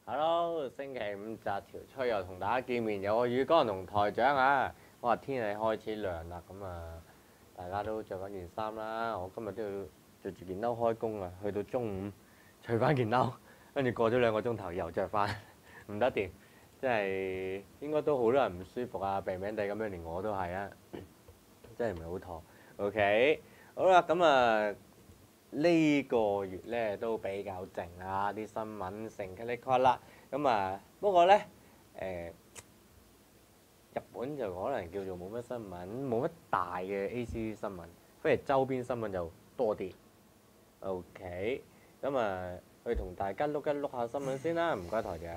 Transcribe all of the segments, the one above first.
Hello，星期五雜條吹又同大家見面，有我宇哥同台長啊！我話天氣開始涼啦，咁啊，大家都着翻件衫啦。我今日都要着住件褸開工啊，去到中午除翻件褸，跟住過咗2個鐘頭又着翻，唔得掂，即係應該都好多人唔舒服啊，病病地咁樣，連我都係啊，真係唔係好妥。OK， 好啦，咁啊。呢個月咧都比較靜啊，啲新聞成噼哩啪啦。咁啊，不過咧日本就可能叫做冇乜新聞，冇乜大嘅 ACC 新聞，反而周邊新聞就多啲。OK，咁啊，去同大家碌一碌下新聞先啦，唔該台長。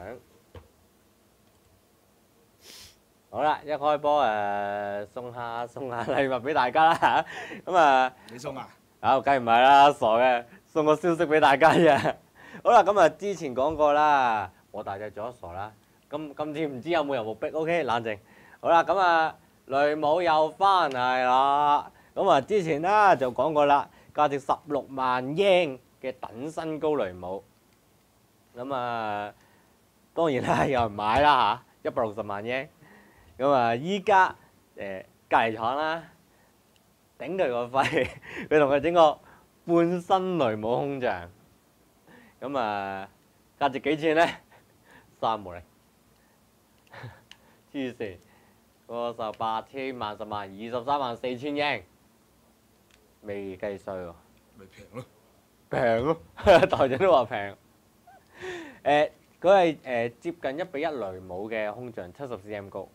好啦，一開波送下禮物俾大家啦嚇，咁啊， 你送啊？ 梗係唔係啦，傻嘅，送個消息俾大家啫。好啦，咁啊之前講過啦，我大隻咗傻啦。今次唔知有冇人目逼 ，OK， 冷靜。好啦，咁啊雷姆又翻嚟啦。咁啊之前啦就講過啦，價值16萬英嘅等身高雷姆。咁啊當然啦，有人買啦嚇，160萬英。咁啊依家隔離廠啦。頂佢個肺，佢同佢整個半身雷姆空像，咁啊價值幾錢咧？3毛零，黐線，個就8千萬10萬23萬4千英，未計稅喎。 咪平咯， 平咯，台長都話平。佢係接近1:1雷姆嘅空像，70 cm 高，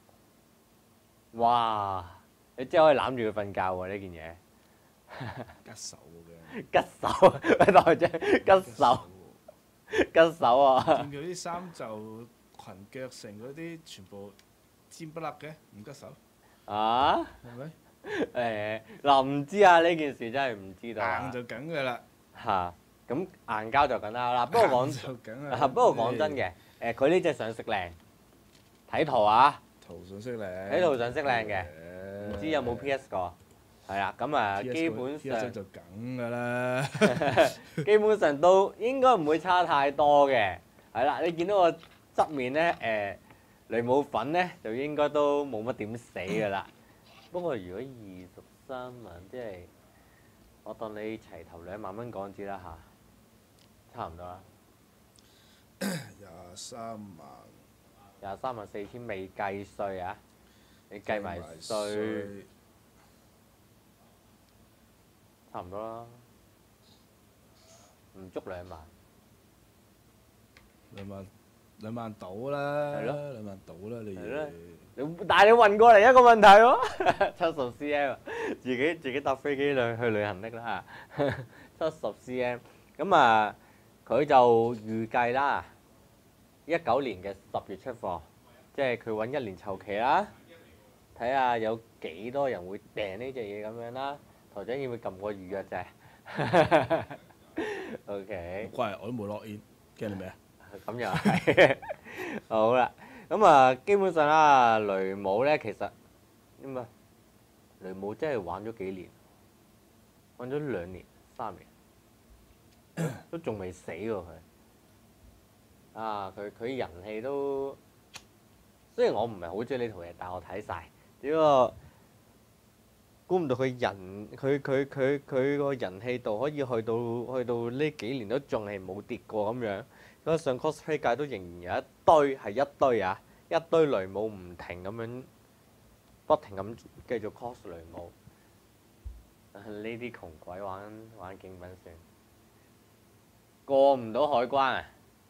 哇！你真係可以攬住佢瞓覺喎呢件嘢， 吉手嘅， 吉手，喂台長，吉手啊！ 見佢啲衫就裙腳成嗰啲全部尖不甩嘅，唔吉手， 啊？ 係咪？ 嗱唔知啊，呢件事真係唔知道啊。 硬就梗嘅啦， 嚇，咁硬膠就緊啦。不過就梗係。 不過講真嘅，佢呢隻相識靚，睇圖啊， 圖上識靚， 睇圖上識靚嘅，唔知有冇 PS 過？係啦，咁啊基本上就梗㗎啦， 基本上都應該唔會差太多嘅。係啦，你見到個側面咧，雷姆粉咧就應該都冇乜點死㗎啦。不過如果23萬，即係我當你齊頭2萬蚊港紙啦嚇，差唔多啦。 23萬， 23萬4千未計稅啊！你計埋稅，差唔多啦，唔足2萬。 2萬到啦， 係咯 2萬到啦，你係咯但係你運過嚟一個問題喎，70 cm， 自己搭飛機去旅行的啦70 cm， 咁啊佢就預計啦，19年嘅10月出貨，即係佢揾1年籌期啦，睇下有幾多人會訂呢隻嘢咁樣啦。台長要唔要撳個預約啫？OK。 乖，我都冇落 in， 驚你咩啊？ 咁又係，好啦，咁啊基本上啦，雷姆咧其實點啊？雷姆真係玩咗幾年，玩咗2年3年，都仲未死喎佢。啊，佢人氣都，雖然我唔係好中意呢套嘢，但係我睇晒。只不過估唔到佢個人氣度可以去到呢幾年都仲係冇跌過咁樣。加上 cosplay 界都仍然有一堆係一堆啊，一堆雷姆唔停咁樣不停咁繼續 cos 雷姆。呢啲窮鬼玩競品船，過唔到海關啊！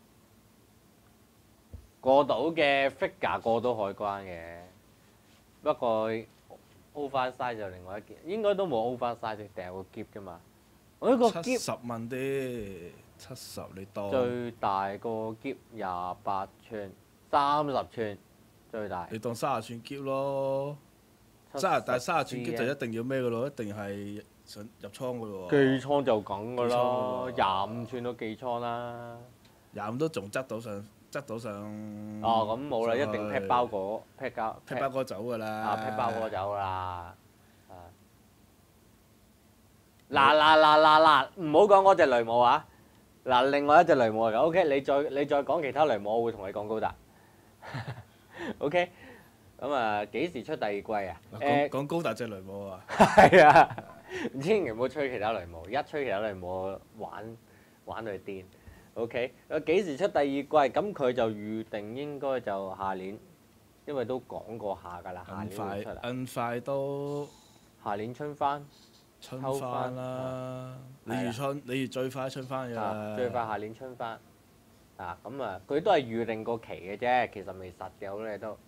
過到嘅 figure 過到海關嘅，不過 oversize 就另外一件，應該都冇 oversize 掉個篋㗎嘛。我呢個篋 70蚊啲，70你當最大個篋28寸，30寸最大。 你當30寸篋咯，但係30寸篋就一定要咩嘅咯？一定係上入倉嘅咯喎。 寄倉就梗㗎啦，25寸都寄倉啦。 25都仲執到上。 哦，咁冇啦，一定劈包裹，劈包裹走㗎啦。 啊，劈包裹走㗎啦。嗱，唔好講嗰隻雷姆啊！ 嗱，另外一隻雷姆嚟㗎。OK，你再講其他雷姆，我會同你講高達。OK，咁啊幾時出第二季啊？ 講高達隻雷姆啊， 係啊，千祈唔好吹其他雷姆，一吹其他雷姆玩到佢癲。OK，幾時出第二季？咁佢就預定應該就下年，因為都講過下㗎啦，下年會出啦。 快都下年春番。 春番啦，你預最快春番㗎啦， 最快下年春番。咁啊，佢都係預定個期嘅啫，其實未實嘅好多嘢都。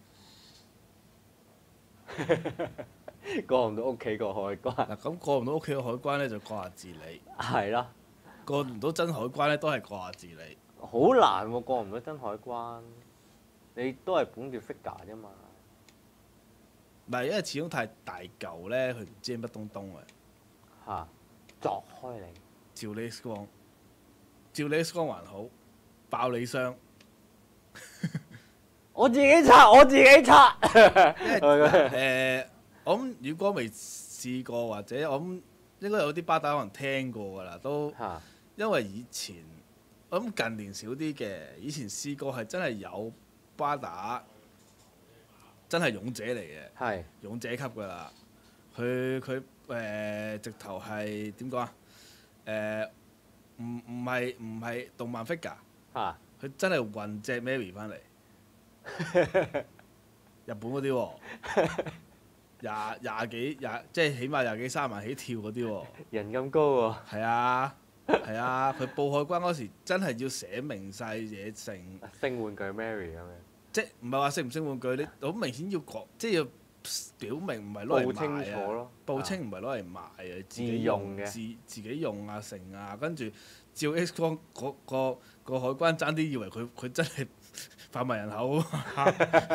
過唔到屋企個海關。 嗱咁過唔到屋企個海關咧，就過下自理。 係咯。 過唔到真海關咧，都係過下自理。 好難喎，過唔到真海關，你都係本住 figure 啫嘛。 唔係，因為始終太大嚿咧，佢唔知乜東東啊。 鑿開你。 照你 X 光，照你 X 光還好，爆你箱。 我自己拆，我自己拆。 我諗宇哥未試過，或者我諗應該有啲巴打可能聽過㗎啦，都因為以前我諗近年少啲嘅，以前試過係真係有巴打，真係勇者嚟嘅，勇者級㗎啦。佢直頭係點講啊？唔係動漫 figure，佢真係運隻 Mary 翻嚟，日本嗰啲喎，廿幾即係起碼廿幾30萬起跳嗰啲喎。 人咁高喎。 係啊，佢報海關嗰時真係要寫明晒嘢成。 升玩具 Mary 咁樣。 即係唔係話升唔升玩具？你好明顯要講，即係要表明唔係攞嚟賣啊。報清楚咯。報清唔係攞嚟賣啊，自己用嘅。自己用啊，成啊，跟住照 X 光個海關爭啲以為佢真係販賣人口啊！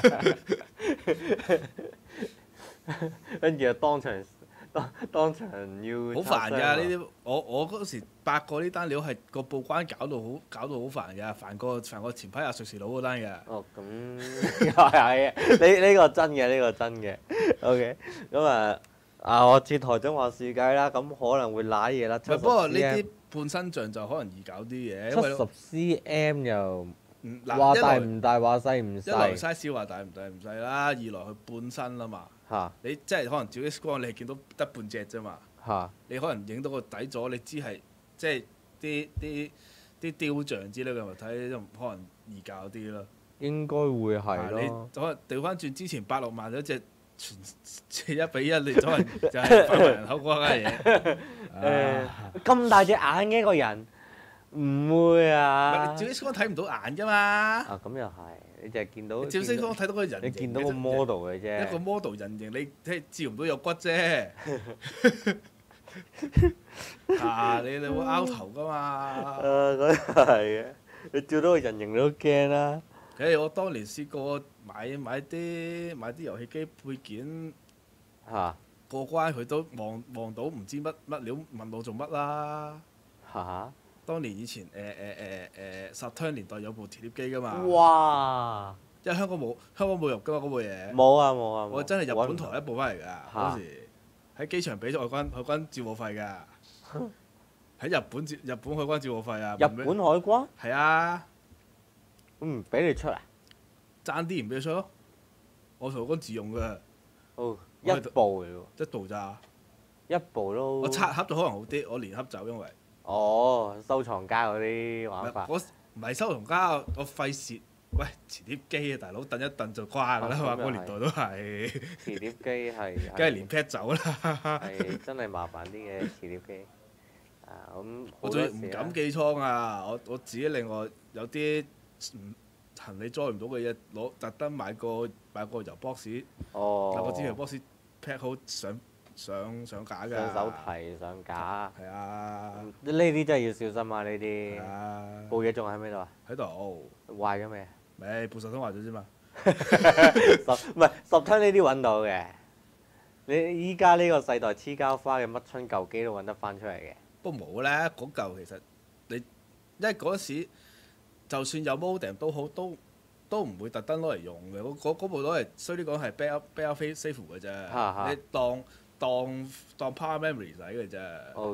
跟住就當場要。好煩㗎呢啲，我嗰時8個呢單料係個報關搞到好煩㗎，煩過前排阿瑞士佬嗰單㗎。 哦，咁係呢個真嘅，呢個真嘅。OK，咁我接台長話事計啦，咁可能會賴嘢啦。 不過呢啲半身像就可能易搞啲嘅，因為 70cm 又話大唔大，話細唔細。 一來 size 話大唔大唔細啦，二來佢半身啦嘛。你即係可能照 X 光，你係見到得半隻啫嘛。你可能影到個底座，你知係即係啲雕像之類嘅物體，就可能易搞啲咯。 應該會係咯。 你可能調翻轉之前8-6萬嗰隻全1比1，你可能就係販賣人口嗰家嘢。 咁大隻眼嘅一個人，唔會啊！ 照 X 光睇唔到眼㗎嘛。 咁又係，你就係見到。 照 X 光睇到個人形。 你見到個 model 嘅啫。 一個 model 人形，你睇照唔到有骨啫。你會拗頭㗎嘛？ 嗰啲係嘅，你照到個人形你都驚啦。 我當年試過買啲遊戲機配件，過關佢都望到唔知乜料，問我做乜啦？當年以前Saturn 年代有部磁碟機㗎嘛？ 哇！ 因為香港冇入㗎嘛嗰部嘢。 冇啊！ 我真係日本台一部翻嚟㗎，嗰時喺機場俾咗海關照我費㗎。喺日本海關照我費啊！ 日本海關？ 係啊。 唔俾你出啊？ 爭啲唔俾你出咯！我同海關自用㗎。 一部嚟喎。 一部咋？ 一部都。 我拆盒就可能好啲，我連盒走因為。 收藏家嗰啲玩法。 唔係收藏家，我費事。喂，磁碟機啊，大佬，燉一燉就瓜㗎啦嘛，嗰個年代都係。 磁碟機係。 梗係連 pad 走啦。 係真係麻煩啲嘅磁碟機。 我仲唔敢寄倉啊！我自己另外有啲行李載唔到嘅嘢，特登買個郵 box，買個紙皮 box pack 好上架㗎。 上手提上架。 係啊。 呢啲真係要小心啊！呢啲。部嘢仲喺邊度啊？ 喺度。 壞咗未？ 未，部手通壞咗啫嘛。 唔係10吞呢啲揾到嘅。你依家呢個世代黐膠花嘅乜春舊機都揾得翻出嚟嘅。 不過冇咧，嗰嚿其實你因為嗰時就算有 modem 都好，都唔會特登攞嚟用嘅。嗰部攞嚟衰啲講係 backup save 嘅啫。你當當 power memory 使嘅啫。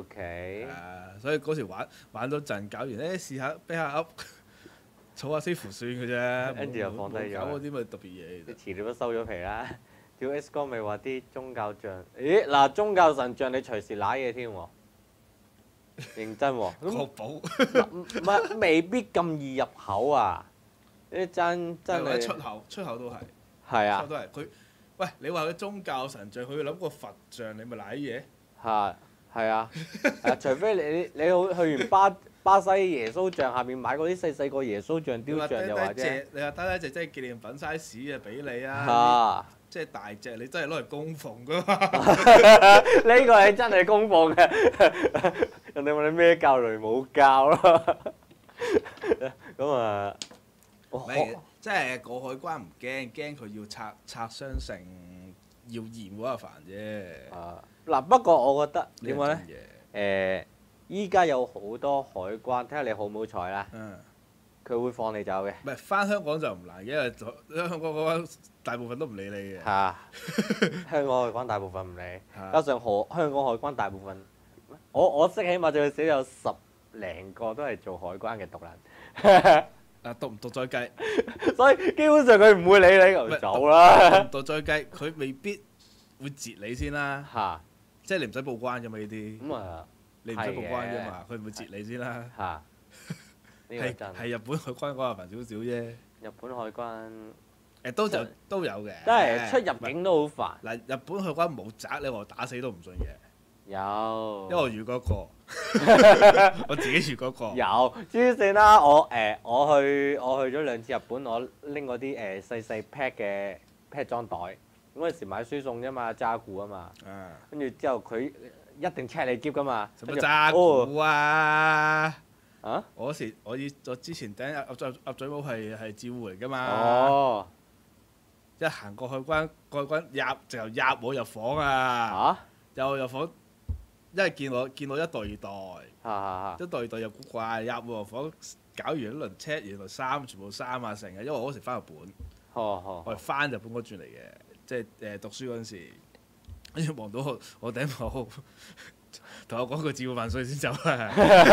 OK。 所以嗰時玩到陣，搞完試下啤下噏，儲下師傅算嘅啫。 跟住又放低咗。 搞嗰啲咪特別嘢。 你遲啲都收咗皮啦。屌 S 哥咪話啲宗教像，咦嗱宗教神像你隨時揦嘢添喎，認真喎。 確保。 唔係未必咁易入口啊！呢真係出口都係。 係啊。 出口都係佢。喂，你話佢宗教神像，佢要諗個佛像，你咪賴嘢。 係啊，除非你去完巴西耶穌像下面買嗰啲細個耶穌像雕像又或者， 你話得一隻即係紀念品 size 啊，俾你啊！即係大隻，你真係攞嚟供奉噶嘛？ 呢個係真係供奉嘅，人哋問你咩教雷冇教咯。咁啊， 即係過海關唔驚佢要拆雙城要驗嗰個煩啫。 嗱，不過我覺得點講咧？依家有好多海關，睇下你好唔好彩啦。佢會放你走嘅。 唔係翻香港就唔難，因為香港嗰班大部分都唔理你嘅。 香港海關大部分唔理，加上香港海關大部分，我識起碼最少有10零個都係做海關嘅毒撚。 讀唔讀再計。 所以基本上佢唔會理你，就走啦。 讀唔讀再計，佢未必會截你先啦。即係你唔使報關㗎嘛呢啲。 咁啊， 你唔使報關啫嘛，佢唔會截你先啦。係日本海關嗰下煩少少啫。 日本海關都有嘅。 即係出入境都好煩。 嗱，日本海關冇責你，我打死都唔信嘅。 有。 因為我遇過一個，我自己遇過一個。 有，黐線啦！我去咗2次日本，我拎嗰啲細 pack 嘅 pack 裝袋。嗰陣時買輸送啫嘛，揸固啊嘛。跟住之後佢一定 check 你篋噶嘛。 使乜揸固啊？我之前頂鴨嘴帽係照護嚟噶嘛。一行過海關直頭入我入房啊！入房，因為見我一袋一袋又古怪，入我入房搞完一輪 check，原來全部衫啊成嘅，因為我嗰時翻日本。我係翻日本嗰轉嚟嘅。即係讀書嗰陣時，跟住望到我頂帽，同我講句照萬歲先走啦。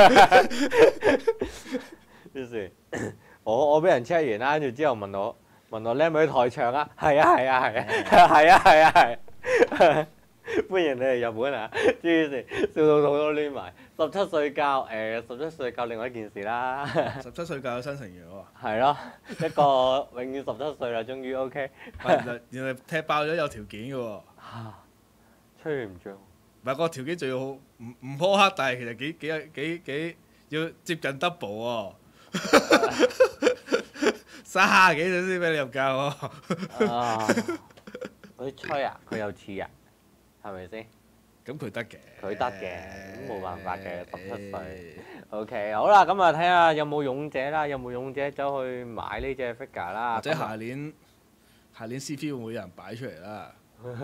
於是，我俾人 check 完啦，跟住之後問我叻唔叻台場啊？係啊！歡迎你嚟日本啊！於是笑到肚都攣埋。17歲教17歲教另外一件事啦。 17歲教有新成員喎。 係咯，一個永遠17歲啦，終於 OK。 原來踢爆咗有條件嘅喎。 吹唔脹。 唔係個條件仲要好唔苛刻，但係其實幾要接近 double 喎。30幾歲先俾你入教喎。 佢吹啊！佢有似啊！係咪先？ 咁佢得嘅。 佢得嘅，咁冇辦法嘅，17歲。OK， 好啦，咁啊睇下有冇勇者啦，有冇勇者走去買呢隻 figure 啦。 或者下年 CV 會唔會有人擺出嚟啦？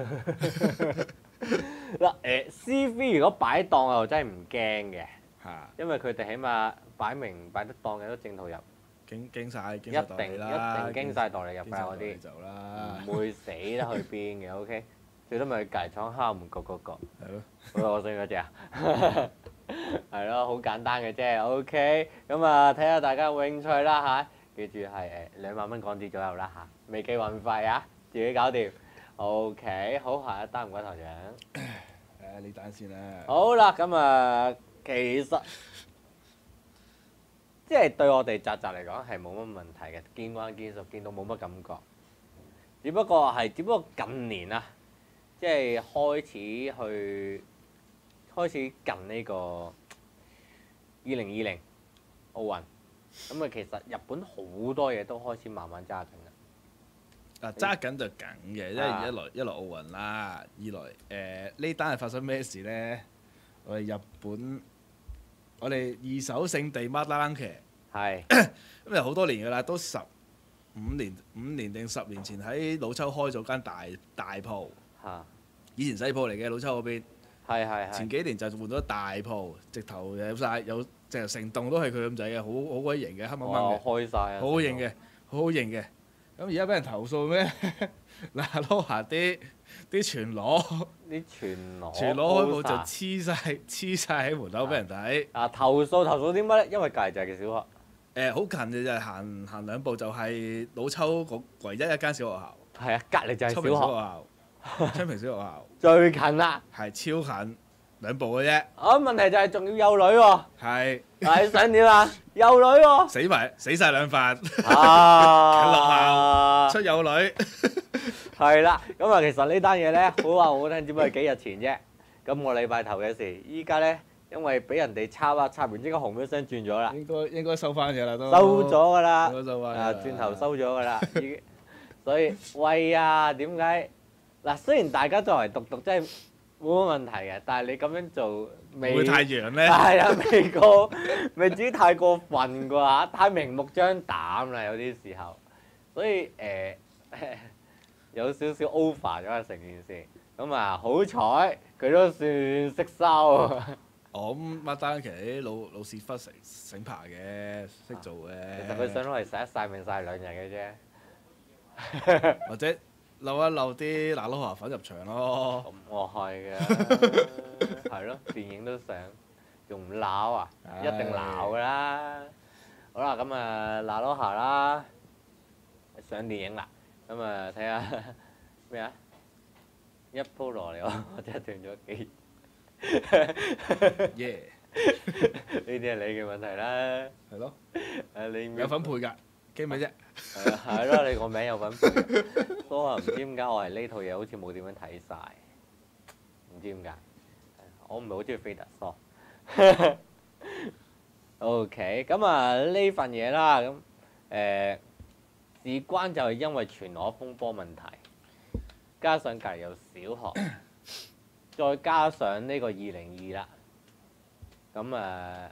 嗱CV 如果擺檔又真係唔驚嘅，因為佢哋起碼擺明擺得檔嘅都正途入。 經晒一定經晒代理入㗎嗰啲，唔會死得去邊嘅。OK。最多咪去隔離廠敲門嗰個。係咯。我信嗰隻啊。係咯，好簡單嘅啫。OK，咁啊，睇下大家有冇興趣啦嚇。記住係2萬蚊港紙左右啦嚇，未計運費啊，自己搞掂。OK，好，下一單唔該台長。 呢單先啦。好啦，咁啊，其實即係對我哋宅嚟講係冇乜問題嘅，見慣見熟，見到冇乜感覺。只不過近年啊。即係開始近呢個2020奧運，咁啊其實日本好多嘢都開始慢慢揸緊啦。 揸緊就緊嘅，因為一來奧運啦，二來呢單係發生咩事呢？我哋日本，我哋二手聖地孖打冷騎， 係因為好多年㗎啦，都5年定10年前喺老秋開咗間大鋪。以前細鋪嚟嘅老秋嗰邊， 係前幾年就換咗大鋪，直頭有直頭成棟都係佢咁滯嘅，好鬼型嘅，黑掹掹嘅， 開曬啊， 好型嘅，好型嘅。咁而家俾人投訴咩？嗱，撈下啲啲全裸， 啲全裸開幕就黐晒喺門口俾人睇。 投訴啲乜咧？因為隔離就係嘅小學。 好近嘅就係行兩步就係老抽唯一一間小學校。 係啊，隔離就係小學。 昌平小學校。 最近啦。 係超近，2步嘅啫。 問題就係仲要有女喎。 係。 你想點啊？有女喎。 死晒兩份。近落校出有女。 係啦，咁啊，其實呢單嘢咧，好話好聽，只不過係幾日前啫。咁我禮拜頭嘅事，依家咧，因為俾人哋插完即刻紅一聲轉咗啦。 應該收翻嘅啦都。 收咗㗎啦。轉頭收咗㗎啦，已經。所以喂啊，點解？嗱，雖然大家作為獨真係冇乜問題嘅，但係你咁樣做會太陽咧？ 係啊，未至於太過分啩嚇，太明目張膽啦，有啲時候。所以有少少 over 咗啊成件事。咁啊，好彩佢都算識收。 咁麥丹其實啲老屎忽醒爬嘅，識做嘅。 其實佢想攞嚟曬一曬命曬2日嘅啫。 或者漏一漏啲嗱撈河粉入場咯。 咁我係嘅，係咯，電影都上，仲唔鬧啊？一定鬧㗎啦。好啦，咁啊嗱撈河啦，上電影啦，咁啊睇下咩啊？一鋪落嚟我真係斷咗幾。 耶！ 呢啲係你嘅問題啦。 係咯。 你有份配㗎。驚咩啫？ 係咯，你個名有份配。所以唔知點解我係呢套嘢好似冇點樣睇晒，唔知點解。我唔係好中意菲特梭。OK， 咁啊呢份嘢啦，咁事關就係因為全裸風波問題，加上隔離有小學，再加上呢個2022啦，咁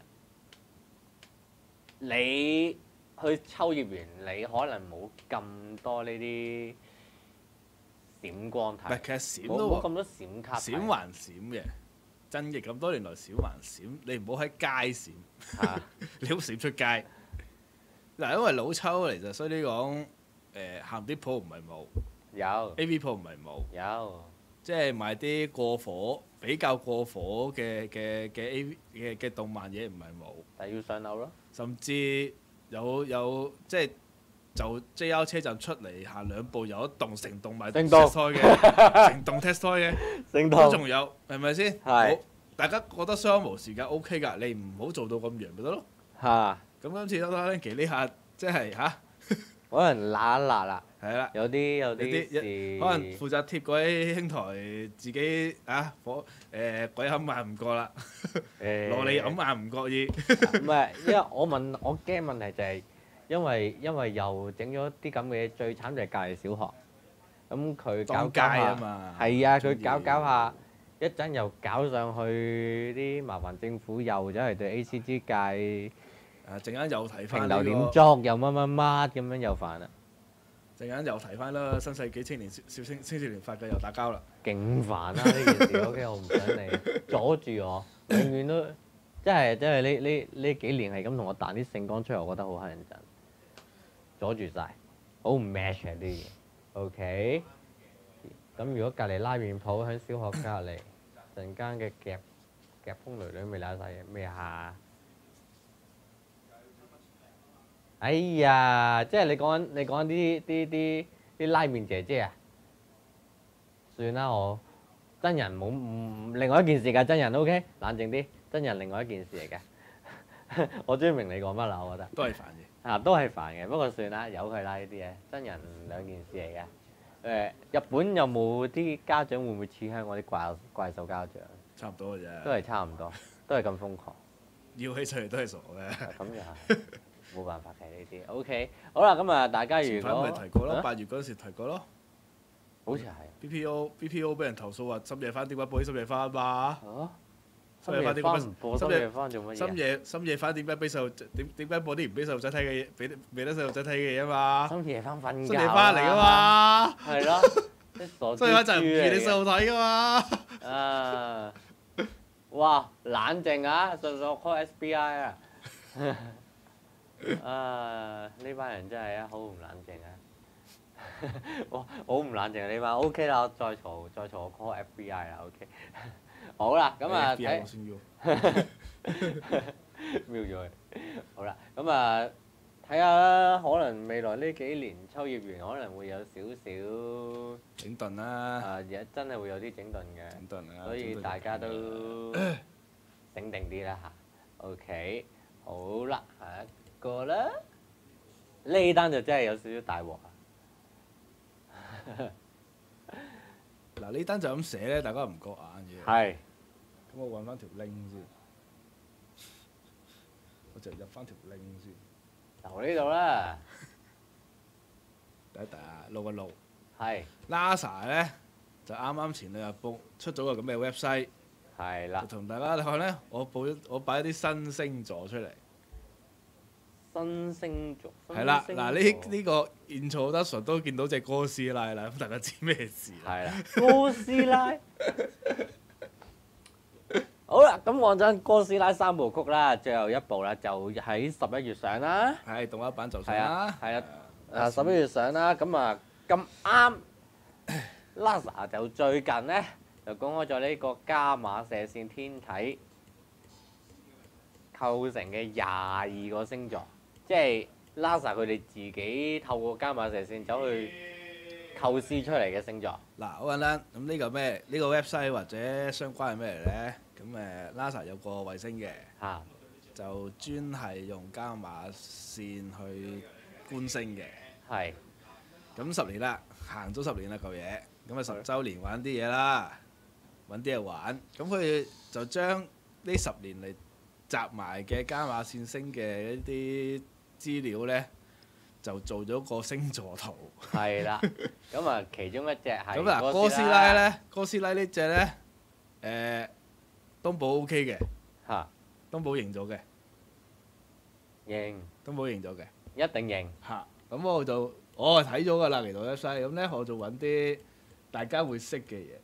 你去秋葉原，你可能冇咁多呢啲閃光睇， 其實閃都冇咁多閃卡， 閃還閃嘅。真嘅咁多年來閃還閃，你唔好喺街閃，你好閃出街。嗱，因為老抽嚟就所以呢講鹹碟鋪唔係冇， 有 AV 鋪唔係冇， 有即係賣啲比較過火嘅AV 嘅動漫嘢唔係冇， 但係要上樓咯。甚至有即係就 JR 車站出嚟行2步有一棟成棟賣 test toy 嘅，成棟 test toy 嘅，都仲有係咪先？ 係。 大家覺得相無時間 OK 㗎，你唔好做到咁揚咪得咯。 嚇！ 咁今次得啦，其呢下即係嚇， 可能辣一辣啦。 係啦。 有啲可能負責貼嗰啲兄台自己鬼冚眼唔過啦，羅莉冚眼唔覺意。 唔係，因為我驚問題就係因為又整咗啲咁嘅嘢，最慘就係隔離小學，咁佢搞街啊嘛。 係啊，佢搞下，一陣又搞上去啲麻煩政府又走嚟對 ACG 界， 陣間又提翻評流點捉又乜咁樣又煩啦。 陣間又提翻啦，新世紀青少年法嘅又打交啦。 勁煩啦呢件事，OK， 我唔想你阻住我，永遠都即係呢幾年係咁同我彈啲聖光出嚟，我覺得好乞人憎，阻住晒，好唔 match 啲嘢。OK， 咁如果隔離拉麵鋪喺小學隔離，陣間嘅夾風女女未拉晒嘢咩下？哎呀，即係你講緊啲拉麵姐姐啊！算啦，我真人冇另外一件事㗎，真人 OK， 冷靜啲，真人另外一件事嚟嘅。我終於明你講乜啦，我覺得。 都係煩嘅。 都係煩嘅，不過算啦，由佢啦呢啲嘢，真人2件事嚟嘅。日本有冇啲家長會唔會似香港啲怪獸家長？ 差唔多嘅啫。 都係差唔多，都係咁瘋狂。 要起出嚟都係傻嘅。 咁又係。冇辦法嘅呢啲，OK， 好啦，咁啊，大家如果咪提過咯，8月嗰陣時提過咯， 好似係 BPO 俾人投訴話深夜翻點解播啲深夜翻嘛？ 深夜翻唔播深夜翻做乜嘢？ 深夜翻點解俾細路點解播啲唔俾細路仔睇嘅嘢，俾得細路仔睇嘅嘢啊嘛？ 深夜翻瞓覺。 深夜翻嚟噶嘛？ 係咯，啲傻豬豬嚟。 深夜翻就唔預你細路睇噶嘛？ 哇，冷靜啊！順手 call SBI 啊！呢班人真係好唔冷靜啊！ 我好唔冷靜啊！你話 OK 啦，我再嘈我 call FBI 啦，OK。好啦，咁啊睇瞄咗佢。好啦，咁啊睇下啦，可能未來呢幾年秋葉原可能會有少少整頓啦。 而家真係會有啲整頓嘅， 整頓啊！ 所以大家都醒定啲啦嚇。OK，好啦，下一個啦，呢單就真係有少少大鑊啊！ 嗱呢單就咁寫咧，大家唔覺眼嘅。 係。 咁我揾翻條 link 先，我就入翻條 link 先。 就呢度啦。 第一錄一錄。 係。 NASA 咧就啱啱前兩日出咗個咁嘅 website。 係啦。 就同大家睇咧，我擺一啲新星座出嚟。 新星座。 係啦，嗱呢個 introduction 都見到隻哥斯拉啦，咁大家知咩事？ 係啦，哥斯拉。好啦，咁講真，哥斯拉三部曲啦，最後一部啦，就喺11月上啦。 係動畫版就上啦。 係啊，11月上啦。咁啊咁啱 ，NASA 就最近咧就公開咗呢個伽馬射線天體構成嘅22個星座，即係 NASA 佢哋自己透過伽馬射線走去構思出嚟嘅星座。 嗱，好簡單，咁呢個咩？呢個 website 或者相關係咩嚟咧？咁NASA 有個衛星嘅，就專係用伽馬線去觀星嘅。 係。 咁10年啦，行咗10年啦嚿嘢，咁10週年玩啲嘢啦，揾啲嘢玩。咁佢就將呢10年嚟集埋嘅伽馬線星嘅一啲資料咧，就做咗個星座圖。 係啦，咁啊其中一隻係咁嗱，哥斯拉咧，哥斯拉呢隻咧，東寶 OK 嘅，東寶認咗嘅，東寶認咗嘅， 一定認。 咁我係睇咗㗎啦，嚟到一西，咁咧我就揾啲大家會識嘅嘢。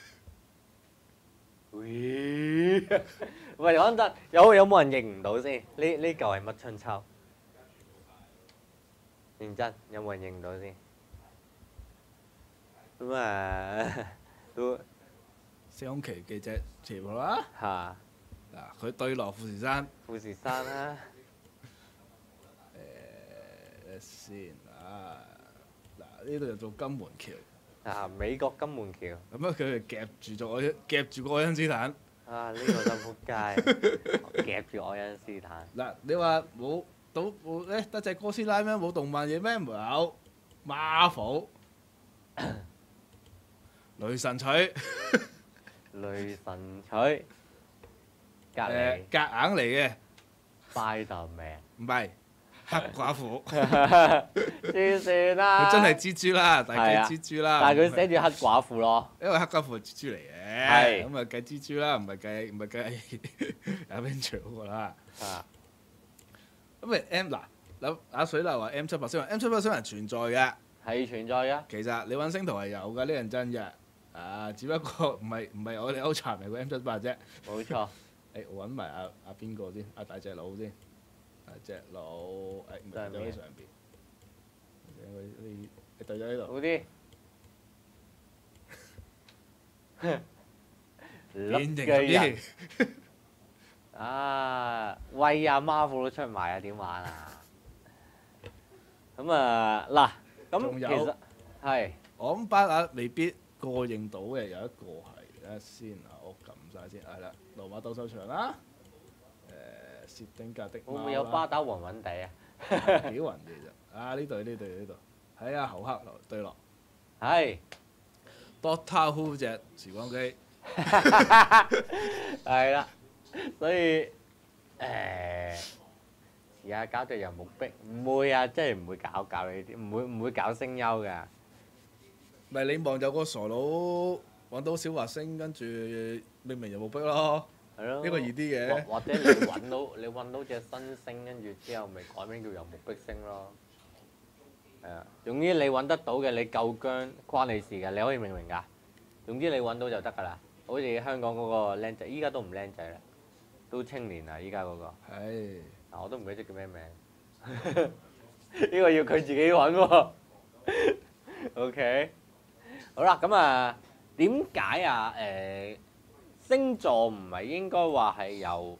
喂，講真，有冇人認唔到先？呢嚿係乜春秋？認真，有冇人認唔到先？咁都星空奇嘅隻邪婆啦。嗱，佢對落富士山。 富士山啦。 先啊，嗱呢度就做金門橋。 美國金門橋。 咁佢就夾住個愛因斯坦。 呢個真撲街，夾住愛因斯坦。 嗱，你話冇得隻哥斯拉咩？冇動漫嘢咩？冇 Marvel 雷神錘。 雷神錘。夾硬嚟嘅。 Spiderman。 唔係。黑寡婦， 黐線啦！ 佢真係蜘蛛啦，大計蜘蛛啦。 但係佢寫住黑寡婦咯。 因為黑寡婦係蜘蛛嚟嘅，咁啊計蜘蛛啦，唔係計Avenger 嗰個啦。咁咪 M 嗱阿水流話 M78星人，M78星人存在嘅， 係存在嘅。 其實你揾星圖係有㗎，呢樣真嘅。只不過唔係我哋歐查明個 M78啫。 冇錯。 我揾埋阿邊個先？阿大隻佬先。隻佬，唔係對咗喺上邊，你對咗呢度。 好啲。 變形啲。 喂啊，Marvel 都出埋啊，點玩啊？咁啊嗱，咁其實係。 我諗班亞未必個認到嘅，有一個係咧先啊，我撳晒先，係啦，羅馬鬥獸場啦。薛丁格的貓啦， 會唔會有巴打暈暈地啊？ 幾暈其實。呢度，喺阿侯克對落。 係。 Doctor Who 隻時光機。 係啦，所以遲下搞對遊牧兵，唔會啊，真係唔會搞呢啲，唔會搞聲優㗎。 咪你望有個傻佬揾到小華星，跟住命名遊牧兵咯。 係咯， 呢個易啲嘅。 或者你揾到隻新星，跟住之後咪改名叫遊牧逼星咯。係啊，總之你揾得到嘅，你夠薑關你事㗎，你可以命名㗎。總之你揾到就得㗎啦。好似香港嗰個僆仔，依家都唔僆仔啦，都青年啦，依家嗰個。 係。 我都唔記得叫咩名。呢個要佢自己揾喎。 OK，好啦，咁啊，點解啊？星座唔係應該話係由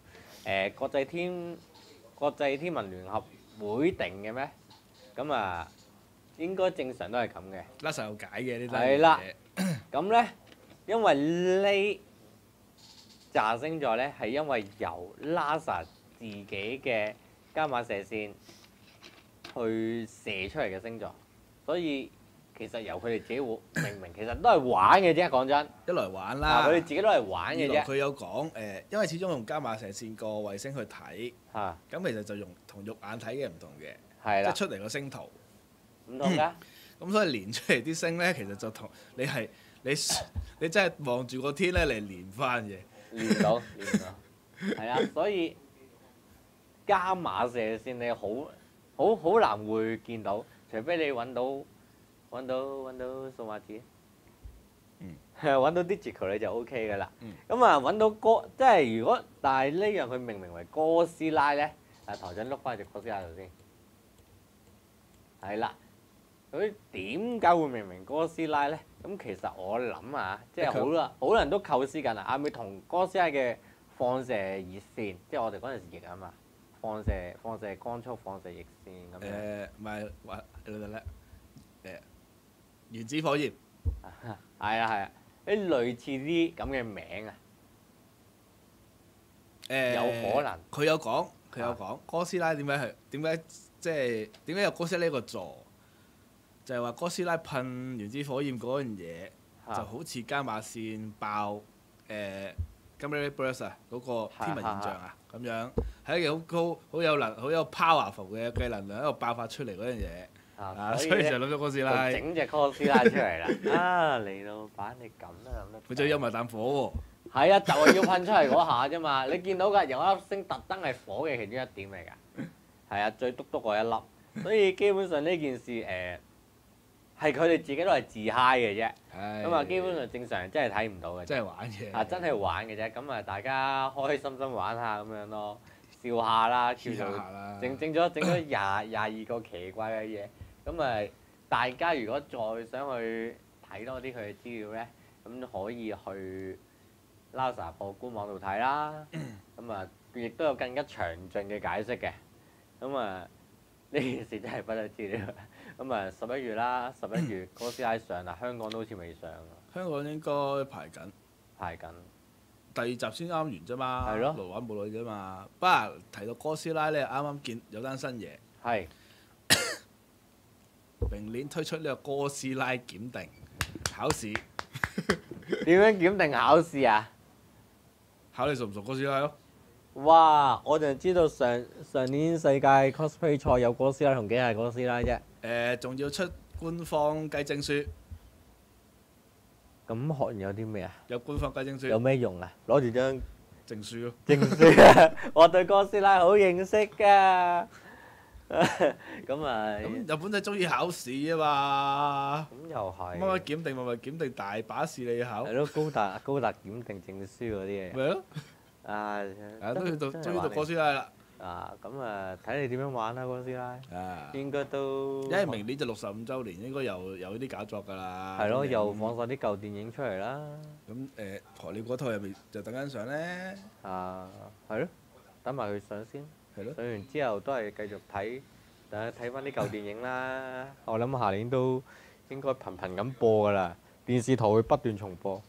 國際天文聯合會定嘅咩？咁啊，應該正常都係咁嘅。 拉實有解嘅呢單係啦嘢。 咁咧，因為呢紮星座咧係因為由 NASA 自己嘅伽馬射線去射出嚟嘅星座，所以其實由佢哋自己命名，其實都係玩嘅啫。講真， 一來玩啦， 佢哋自己都係玩嘅啫。 佢有講因為始終用伽馬射線個衛星去睇，咁其實就用同肉眼睇嘅唔同嘅， 係啦， 即係出嚟個星圖唔同㗎。 咁所以連出嚟啲星咧，其實就同你真係望住個天咧嚟連翻嘅。 連到，係啊，所以伽馬射線你好難會見到，除非你揾到數碼字，揾到 digital 你就 OK 㗎啦。咁啊揾到即係如果，但係呢樣佢命名為哥斯拉咧，台長碌翻隻哥斯拉度先，係啦。佢點解會命名哥斯拉咧？咁其實我諗啊，即係好多人都構思緊啊，係咪同哥斯拉嘅放射熱線，即係我哋嗰陣時譯啊嘛，放射光速放射熱線咁樣。 唔係話原子火焰。 係啊，啲類似啲咁嘅名啊。有可能。 佢有講哥斯拉點解即係點解有哥斯拉呢個座？就係話哥斯拉噴原子火焰嗰樣嘢，就好似伽馬線爆Gamma Ray Burst 啊嗰個天文現象啊咁樣，係一件好高、好有 powerful 嘅能量喺度爆發出嚟嗰樣嘢。所以就諗咗哥斯拉， 整隻哥斯拉出嚟啦！嚟老闆，你咁都諗得？ 佢仲有埋啖火喎。 係啊，就係要噴出嚟嗰下啫嘛！你見到㗎，有一粒星特登係火嘅其中一點嚟㗎。係啊，最篤嗰一粒。所以基本上呢件事係佢哋自己都係自嗨嘅啫。咁啊，基本上正常人真係睇唔到嘅。 真係玩嘅。 真係玩嘅啫。咁啊，大家開開心心玩下咁樣咯，笑下啦，叫做整咗廿二個奇怪嘅嘢。咁啊，大家如果再想去睇多啲佢嘅資料咧，咁可以去 NASA 個官網度睇啦。咁啊，亦都有更加詳盡嘅解釋嘅。咁啊，呢件事真係不得之了。咁啊，11月啦，11月哥斯拉上啦，香港都好似未上啊。 香港應該排緊。第2集先啱完啫嘛。 係咯。 來玩冇耐啫嘛。不過提到哥斯拉咧，啱啱見有單新嘢。 係。 明年推出呢個哥斯拉檢定考試。 點樣檢定考試啊？ 考你熟唔熟哥斯拉咯？ 哇！我就知道上年世界 cosplay 賽有哥斯拉同幾隻哥斯拉啫。 仲要出官方雞精書。 咁學完有啲咩啊？ 有官方雞精書。 有咩用啊？攞住張證書咯。 證書啊！我對哥斯拉好認識㗎。咁啊！ 咁日本仔中意考試啊嘛。 咁又係。 乜檢定咪檢定大把試你考。 係咯，高達檢定證書嗰啲嘢。 咪咯。終於到哥斯拉啦。 咁啊，睇你點樣玩啦，哥斯拉。應該都。 因為明年就65週年，應該又有啲搞作㗎啦。 係咯，又放晒啲舊電影出嚟啦。 咁台料嗰套入面就等緊上咧。 係咯，等埋佢上先。 係咯。 上完之後都係繼續睇，睇翻啲舊電影啦。我諗下年都應該頻頻咁播㗎啦，電視台會不斷重播。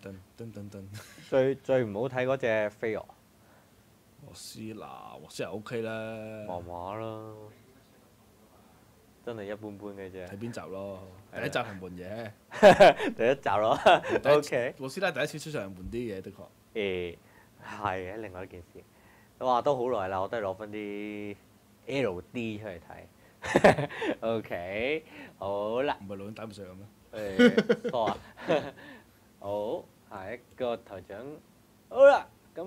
最唔好睇嗰隻飛蛾。 和斯拿 OK 啦。 麻麻啦，真係一般般嘅啫。 睇邊集咯？第一集係悶嘅。 第一集咯。OK。 和斯拉第一次出場係悶啲嘅，的確。 係嘅，另外一件事。哇，都好耐啦，我都係攞翻啲 LD 出嚟睇。OK， 好啦。 唔係老人打唔上咁咩？ 錯啊。好，下一個台長。好啦，咁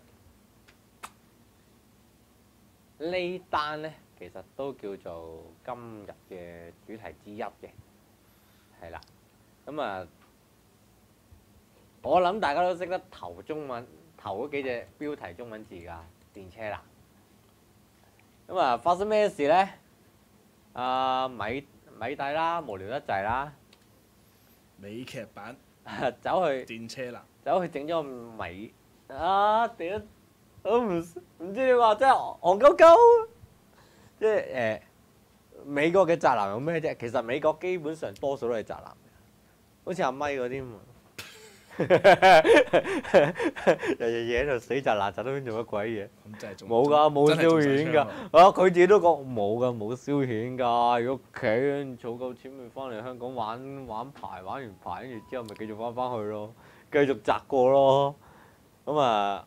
呢單咧，其實都叫做今日嘅主題之一嘅，係啦。咁啊，我諗大家都識得頭嗰幾隻標題中文字㗎，電車男。咁啊，發生咩事咧？米米底啦，無聊得滯啦， 美劇版走去電車男， 整咗個米屌！我唔知你話真係戇鳩鳩，即係美國嘅宅男有咩啫？其實美國基本上多數都係宅男，好似阿咪嗰啲嘛，日日嘢喺度死宅爛宅都做乜鬼嘢？ 咁真係仲冇㗎，冇消遣㗎。佢自己都講冇㗎，冇消遣㗎。如果屋企儲夠錢，咪翻嚟香港玩牌，玩完牌跟住之後咪繼續翻去咯，繼續宅過咯。咁啊，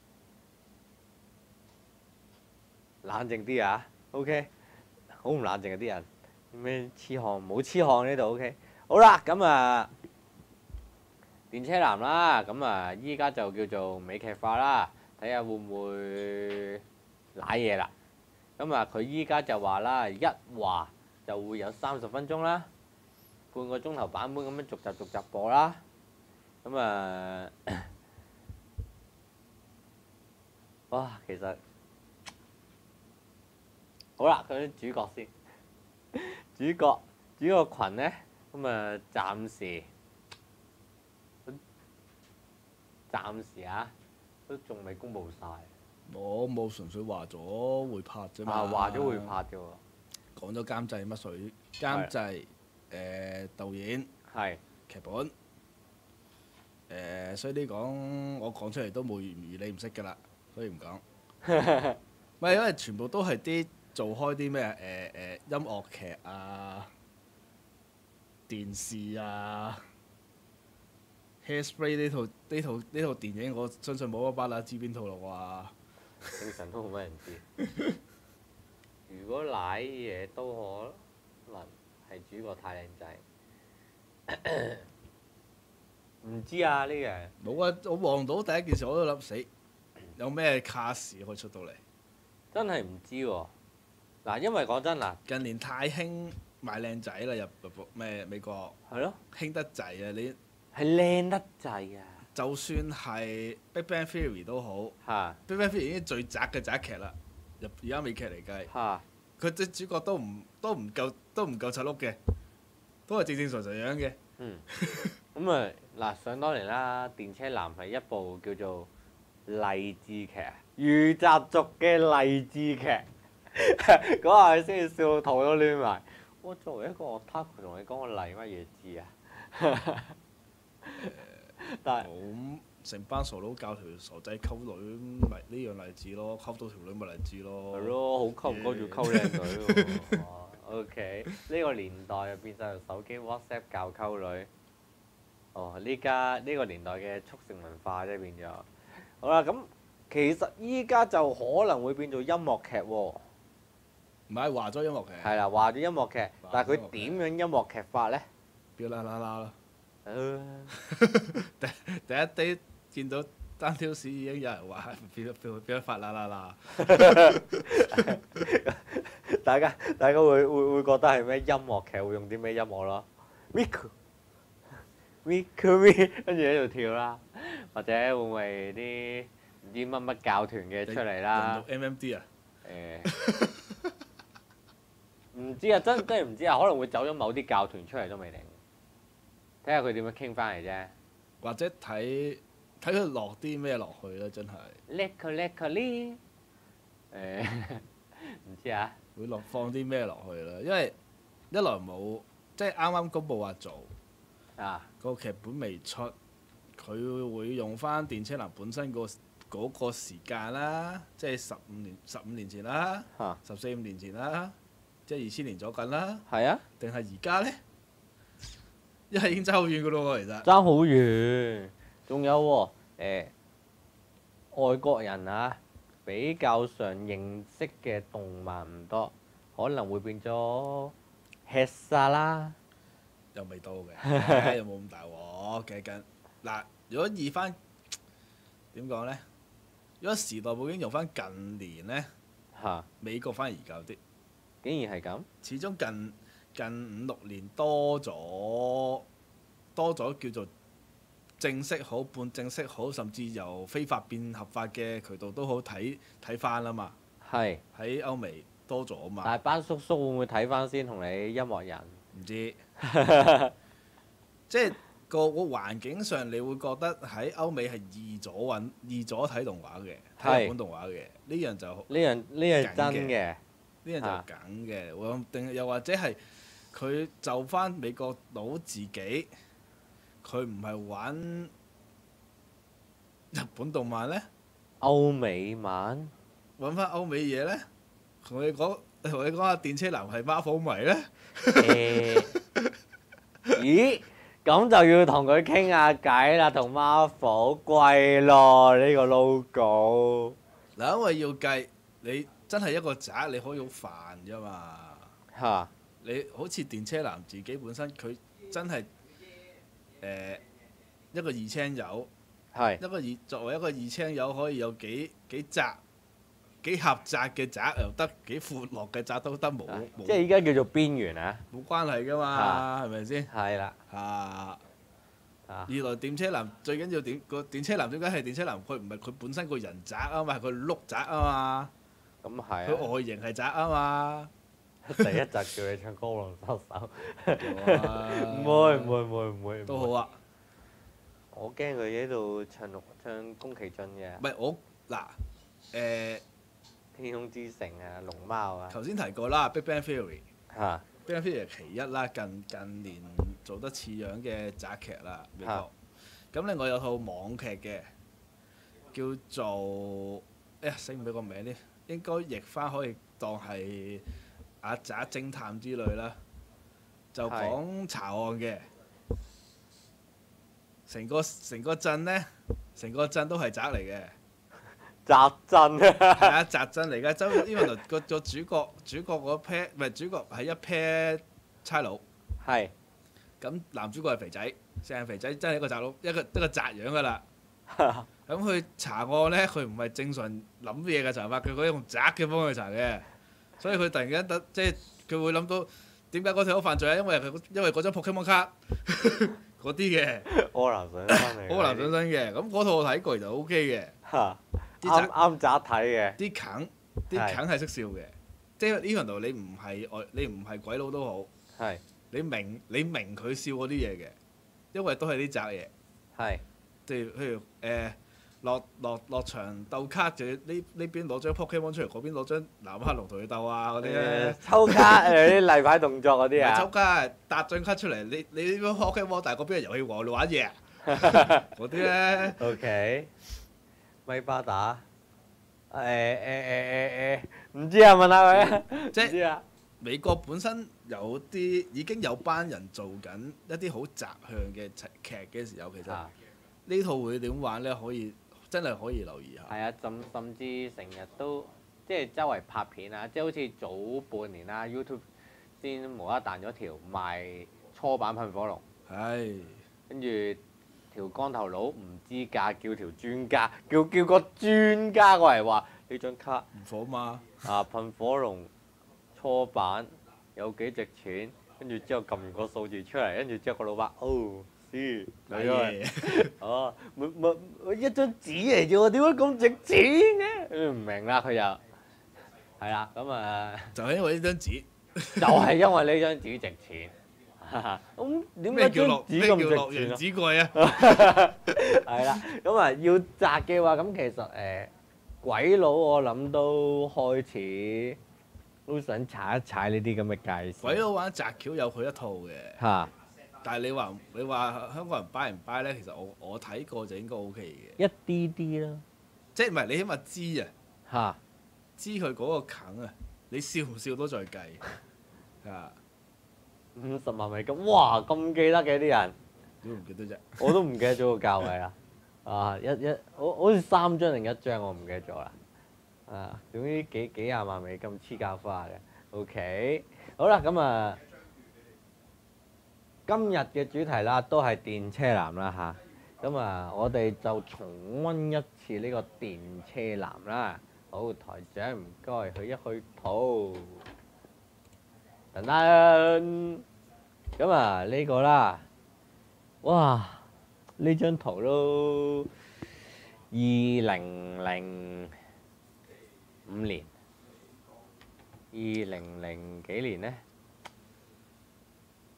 冷靜啲啊 ，OK。好唔冷靜啊啲人，咩痴漢冇痴漢呢度 OK。好啦，咁啊電車男啦，咁啊依家就叫做美劇化啦，睇下會唔會賴嘢啦。咁啊佢依家就話啦，一話就會有30分鐘啦，半個鐘頭版本咁樣逐集播啦。咁啊，哇其實〜好啦，講啲主角先。主角群咧，咁啊暫時啊，都仲未公佈晒。 我冇純粹話咗會拍啫嘛。 話咗會拍啫喎。 講咗監製乜水？監製導演係劇本所以呢講我講出嚟都冇言語，你唔識㗎啦，所以唔講。唔係因為全部都係啲。做開啲咩音樂劇啊、電視啊、Hairspray 呢套電影，我相信冇一班啦知邊套啦啩。 正常都冇乜人知。如果賴嘢都可能係主角太靚仔，唔知啊呢樣。 冇啊！我望到第一件事我都諗死，有咩卡士可以出到嚟？ 真係唔知喎。嗱，因為講真嗱， 近年太興買靚仔啦，入咩美國係咯， 興得滯啊！你係靚得滯啊！ 就算係 Big Bang Theory 都好嚇 ，Big Bang Theory 已經最宅嘅宅劇啦，而家美劇嚟計，佢啲主角都唔夠柒碌嘅，都係正常樣嘅。 嗯，咁啊嗱，想當年啦，《電車男》係一部叫做勵志劇，御宅族嘅勵志劇。嗰下先至笑到肚都攣埋。我作為一個 otaku 同你講我勵乜嘢知啊？但係咁成班傻佬教條傻仔溝女，咪呢樣勵志咯，溝到條女咪勵志咯。 係咯，好溝唔溝住溝靚女喎。OK，呢個年代就變晒用手機 WhatsApp 教溝女。哦，呢家呢個年代嘅速成文化啫變咗。好啦，咁其實依家就可能會變做音樂劇喎。 唔係話咗音樂劇。 係啦，話咗音樂劇，但係佢點樣音樂劇法咧？ 飆啦啦啦啦！第一啲見到單挑市已經有人話飆得發啦啦啦！ 大家會覺得係咩音樂劇會用啲咩音樂咯？Miku Mi 跟住喺度跳啦，或者會唔會啲唔知乜乜教團嘅出嚟啦？ 用到 MMD 啊？ 唔知啊，真係唔知啊，可能會走咗某啲教團出嚟都未定，睇下佢點樣傾翻嚟啫。 或者睇佢落啲咩落去啦，真係。 Luckily，唔知啊。 會放啲咩落去啦？因為一來冇即係啱啱公佈話做，個劇本未出，佢會用翻電車男本身嗰個時間啦，即係15年前啦，14、15年前啦。即係2000年左近啦， 係啊， 定係而家咧？一係已經爭好遠噶咯喎，其實爭好遠。仲有喎，外國人啊，比較上認識嘅動漫唔多，可能會變咗 Hesa 啦。 又未到嘅，又冇咁大鑊嘅緊。嗱，如果以翻點講咧？如果時代背景用翻近年咧，美國反而易教啲。 竟然係咁， 始終近5、6年多咗叫做正式好、半正式好，甚至由非法變合法嘅渠道都好睇翻啦嘛。 係喺歐美多咗嘛。 但係班叔叔會唔會睇翻先同你音樂人？ 唔知，即係個環境上，你會覺得喺歐美係易咗睇動畫嘅，睇日本動畫嘅呢樣就呢樣真嘅， 呢樣就梗嘅。我諗定又或者係佢就翻美國佬自己，佢唔係玩日本動漫咧， 歐美漫揾翻歐美嘢咧，同你講下電車男係 Marvel 迷咧。 咦？咁就要同佢傾下偈啦，同 Marvel 貴咯呢個 logo。 嗱，因為要計你真係一個宅，你可以好煩啫嘛。 嚇！ 你好似電車男自己本身，佢真係一個二青友，作為一個二青友，可以有幾窄、幾狹窄嘅宅又得，幾闊落嘅宅都得，冇即係依家叫做邊緣啊！ 冇關係噶嘛，係咪先？ 係啦。 二來電車男最緊要個電車男點解係電車男？佢唔係佢本身個人宅啊嘛，係佢碌宅啊嘛。 咁係。 佢外形係宅啊嘛。 第一集叫你唱《高龍收手》。唔會。 都好啊。 我驚佢喺度唱宮崎駿嘅。 唔係我嗱天空之城啊，龍貓啊。 頭先提過啦，《Big Bang Theory》。 嚇。 《Big Bang Theory》其一啦，近年做得似樣嘅宅劇啦，美國。咁另外有套網劇嘅，叫做醒唔起個名咧，應該譯翻可以當係阿宅偵探之類啦，就講查案嘅。成個鎮咧，成個鎮都係宅嚟嘅。 宅鎮啊！ 係啊，宅鎮嚟㗎。周因為個主角嗰 pair 唔係主角係一 pair 差佬。 係。 咁男主角係肥仔，成日肥仔真係一個宅佬，一個宅樣㗎啦。咁佢查案咧，佢唔係正常諗嘢嘅查法，佢用宅嘅方法去查嘅。所以佢突然間即係佢會諗到點解嗰條友犯罪啊？因為嗰張 Pokemon 卡嗰啲嘅。柯南上身嘅，咁嗰套我睇過就 O K 嘅。 啱宅睇嘅。 啲梗係識笑嘅，即係 even 度你唔係鬼佬都好。 係。你明佢笑嗰啲嘢嘅，因為都係啲宅嘢。 係。 譬如落場鬥卡就呢邊攞張 Pokemon 出嚟，嗰邊攞張藍黑龍同佢鬥啊嗰啲咧。抽卡啲例牌動作嗰啲啊。 抽卡搭張卡出嚟，你呢邊 Pokemon，但係嗰邊係遊戲王，你玩嘢啊？嗰啲咧。 OK。咪巴打。唔知啊，問下佢。 即係美國本身已經有班人做緊一啲好宅向嘅劇嘅時候，其實呢套會點玩咧？真係可以留意下。 係啊，甚至成日都即係周圍拍片啊！即係好似早半年啦 ，YouTube 先無啦彈咗條賣初版噴火龍。 係。 跟住條光頭佬唔知價，叫條專家，叫個專家過嚟話呢張卡唔火嘛？ 噴火龍初版有幾值錢？跟住之後撳完個數字出嚟，跟住之後個老闆知睇咗一張紙嚟啫喎，點解咁值錢嘅？唔明啦，佢又係啦，咁就係因為呢張紙， 就係因為呢張紙值錢。咁點解張紙咁值錢啊？ 紙貴啊！ 係啦，咁要宅嘅話，咁其實鬼佬我諗都開始都想踩一踩呢啲咁嘅界線。 鬼佬玩宅橋有佢一套嘅。 嚇！ 但係你話香港人 buy 唔 buy 咧？其實我睇過就應該 OK 嘅。 一啲啦。 即係唔係你起碼知啊？ 嚇！ 知佢嗰個梗啊！你笑唔笑都在計啊 ！50萬美金，哇！咁記得嘅啲人。 點會唔記得啫？ 我都唔記得咗個價位啦。好似3張定1張，我唔記得咗啦。總之幾廿萬美金黐膠花嘅。OK， 好啦，咁今日嘅主題啦，都係電車男啦嚇。咁我哋就重溫一次呢個電車男啦。好，台長唔該，去圖。噔噔。咁呢個啦，哇！呢張圖都2005年，2000幾年呢？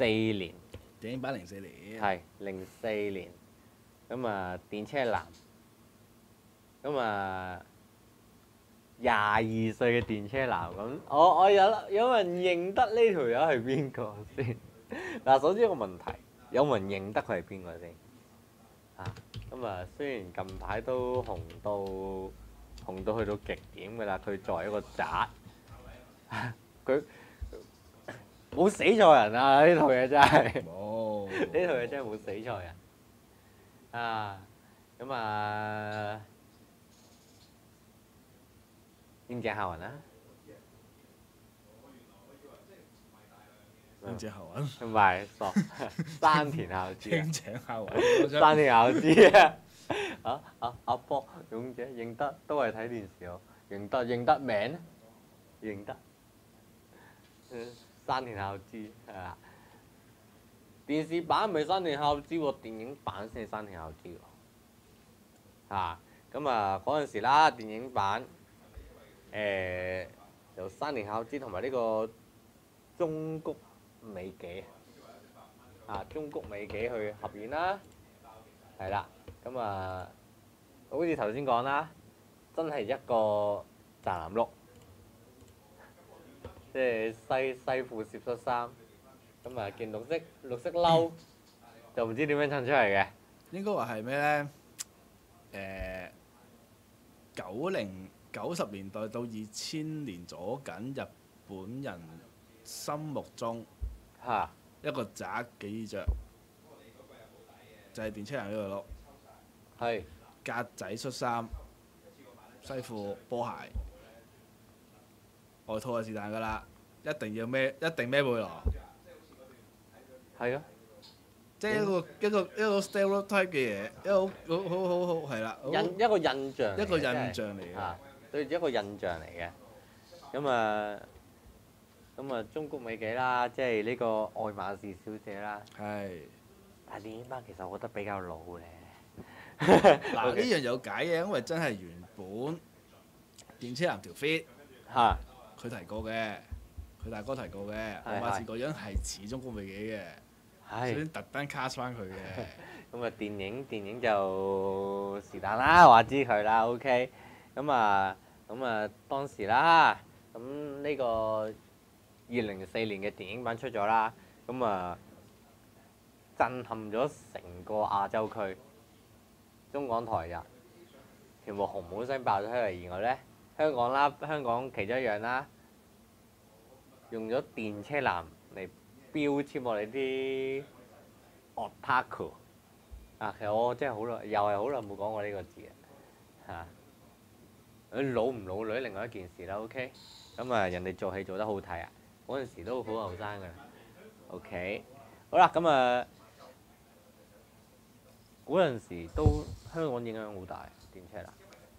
年， 電影版04年。 係04年。咁啊，電車男。咁啊，22歲嘅電車男咁，我有人認得呢條友係邊個先？嗱，首先一個問題，有冇人認得佢係邊個先？咁啊，雖然近排都紅到去到極點㗎啦，佢作為一個渣，佢冇死錯人啊！呢套嘢真係， 冇呢套嘢真係冇死錯人。咁啊，應井孝宏啦， 應井孝宏， 同埋山田孝之啊， 應井孝宏， 山田孝之啊，阿波勇者認得都係睇電視喎，認得名認得，山田孝之係啊，電視版唔係山田孝之喎，電影版先係山田孝之喎，咁啊嗰陣時啦，電影版由山田孝之同埋呢個中谷美紀中谷美紀去合演啦，係啦，咁啊，好似頭先講啦，真係一個宅男碌，即係西褲攝恤衫，咁啊件綠色褸，就唔知點樣襯出嚟嘅。 應該話係咩咧？90年代到2000年左緊，日本人心目中一個宅嘅衣着，就係電車男呢個咯。 係格仔恤衫、西褲、波鞋、外套係是但㗎啦，一定孭背囊。 係啊， 即係一個 stereotype 嘅嘢，一個好係啦， 一個印象， 一個印象嚟嘅， 對住一個印象嚟嘅。咁啊，中谷美紀啦，即係呢個愛馬仕小姐啦。 係。 但係電影版其實我覺得比較老咧。 嗱，呢樣有解嘅，因為真係原本電車男條 fit 佢提過嘅，佢大哥提過嘅，愛馬仕個樣係似中谷美紀嘅，所以特登 cast 翻佢嘅。 咁啊，電影就是但啦，話知佢啦，OK。咁啊，當時啦，咁呢個2004年嘅電影版出咗啦，咁啊震撼咗成個亞洲區，中港台日全部紅滿聲爆咗出嚟，然後咧香港其中一樣啦，用咗電車男嚟標籤我哋啲 otaku 其實我真係好耐，又係好耐冇講過呢個字啊老唔老女另外一件事啦 ，OK。咁啊，人哋做戲做得好睇啊，嗰陣時都好後生㗎啦，OK。好啦，咁啊嗰陣時都香港影響好大，電車男。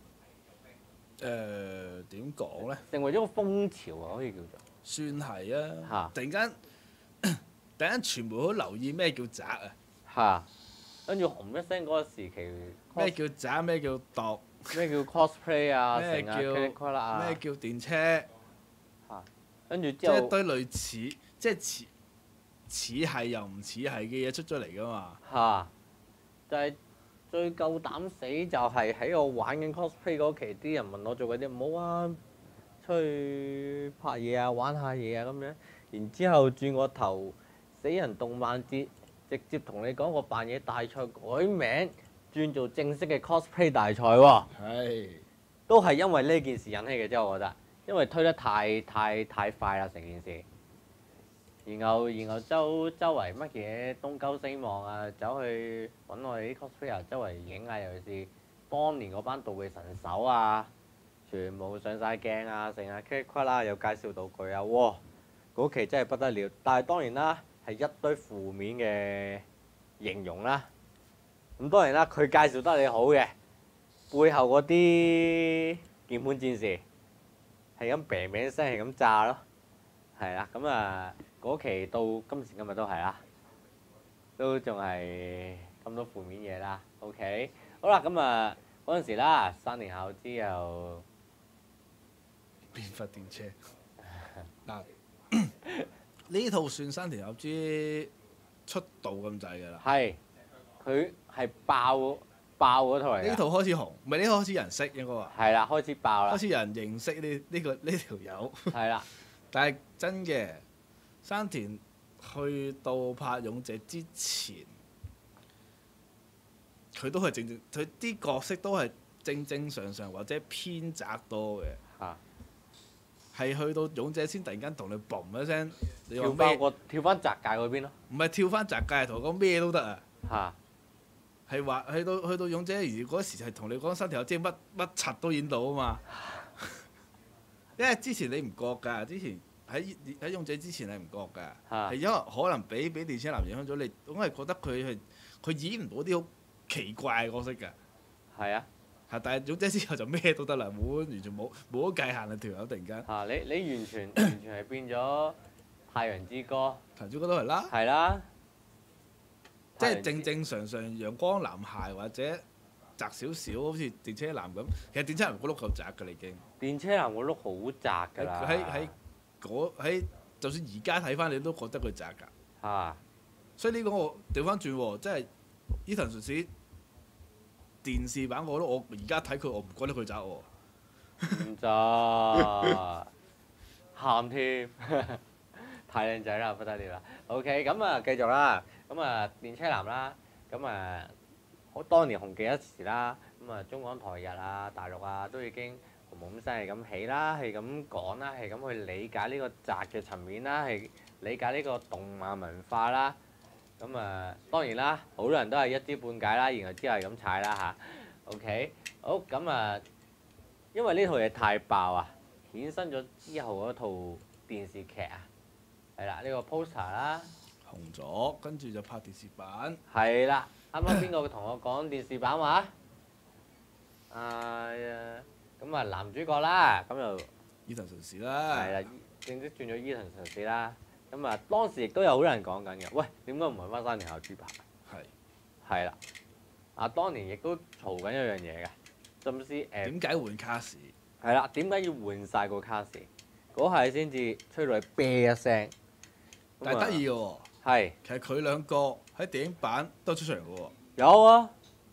點講咧？ 成為咗個風潮啊，可以叫做。 算係啊！突然間傳媒好留意咩叫宅啊！ 跟住紅一聲嗰個時期， 咩叫宅？咩叫度？ 咩叫 cosplay 啊？ 咩叫咩叫電車？ 跟住之後， 即係一堆類似，即係似係又唔似係嘅嘢出咗嚟㗎嘛。 就係最夠膽死，就係喺我玩緊 cosplay 嗰期，啲人問我做嗰啲唔好啊，出去拍嘢啊，玩下嘢啊咁樣。然之後轉個頭，死人動漫節直接同你講個扮嘢大賽改名，轉做正式嘅 cosplay 大賽喎。 係。 都係因為呢件事引起嘅啫，我覺得，因為推得太快啦成件事。然後周圍乜嘢東鳩西望啊，走去揾我哋啲 cosplayer 周圍影啊，尤其是當年嗰班道具神手啊，全部上晒鏡啊，成日 cut 啦，又介紹道具啊，哇！嗰期真係不得了。但係當然啦，係一堆負面嘅形容啦。咁當然啦，佢介紹得你好嘅，背後嗰啲鍵盤戰士係咁啤啤聲係咁炸咯，係啦，咁啊〜嗰期到今時今日都係啦，都仲係咁多負面嘢啦。OK，好啦，咁啊嗰陣時啦，山田孝之又變發電車嗱， 呢套算山田孝之出道咁滯㗎啦。 係，佢係爆嗰套嚟㗎。 呢套開始紅，唔係呢套開始有人識應該話。 係啦，開始爆啦開。始有人認識呢條友。 係啦， 但係真嘅，山田去到拍勇者之前，佢都係佢啲角色都係正正常常或者偏窄多嘅。 嚇！ 係去到勇者先突然間同你嘣一聲，你話咩？ 跳翻宅界嗰邊咯。 唔係跳翻宅界，同我講咩都得啊！ 嚇！ 係話去到勇者，而嗰時係同你講山田孝之乜柒都演到啊嘛。因為之前你唔覺㗎，之前喺勇者之前係唔覺㗎，係因為可能俾電車男影響咗你，總係覺得佢演唔到啲好奇怪嘅角色㗎。 係啊。 係，但係勇者之後就咩都得啦，完全冇咗界限啊！條友突然間。 嚇！你完全係變咗太陽之歌。 太陽之歌都係啦。 係啦。 即係正正常常陽光男孩或者窄少少，好似電車男咁。其實電車男個碌夠窄㗎啦已經。 電車男個碌好窄㗎啦。 喺就算而家睇翻，你都覺得佢窄㗎。 嚇！ 所以呢個我調翻轉喎，即係伊藤順史電視版我而家睇佢，我唔覺得佢窄喎。 唔咋，喊添，太靚仔啦，不得了啦。OK， 咁啊繼續啦，咁啊電車男啦，咁啊好當年紅極一時啦，咁啊中港台日啊、大陸啊都已經紅紅咁聲係咁起啦，係咁講啦，係咁去理解呢個宅嘅層面啦，係理解呢個動漫文化啦。咁啊當然啦，好多人都係一知半解啦，然後之後係咁踩啦嚇。OK， 好咁啊。因為呢套嘢太爆啊，衍生咗之後嗰套電視劇啊，係啦，呢個 poster 啦， 紅咗，跟住就拍電視版。 係啦，啱啱邊個同我講電視版話？咁啊男主角啦，咁就伊藤順史啦。 係啦，正式轉咗伊藤順史啦。咁啊當時亦都有好多人講緊嘅，喂，點解唔揾翻山田孝之拍？係啦，當年亦都嘈緊一樣嘢嘅。甚至點解換卡士？ 係啦，點解要換晒個卡士？嗰下先至吹到你啤一聲。 但係得意嘅喎。 係。 其實佢兩個喺電影版都出場嘅喎。 有啊。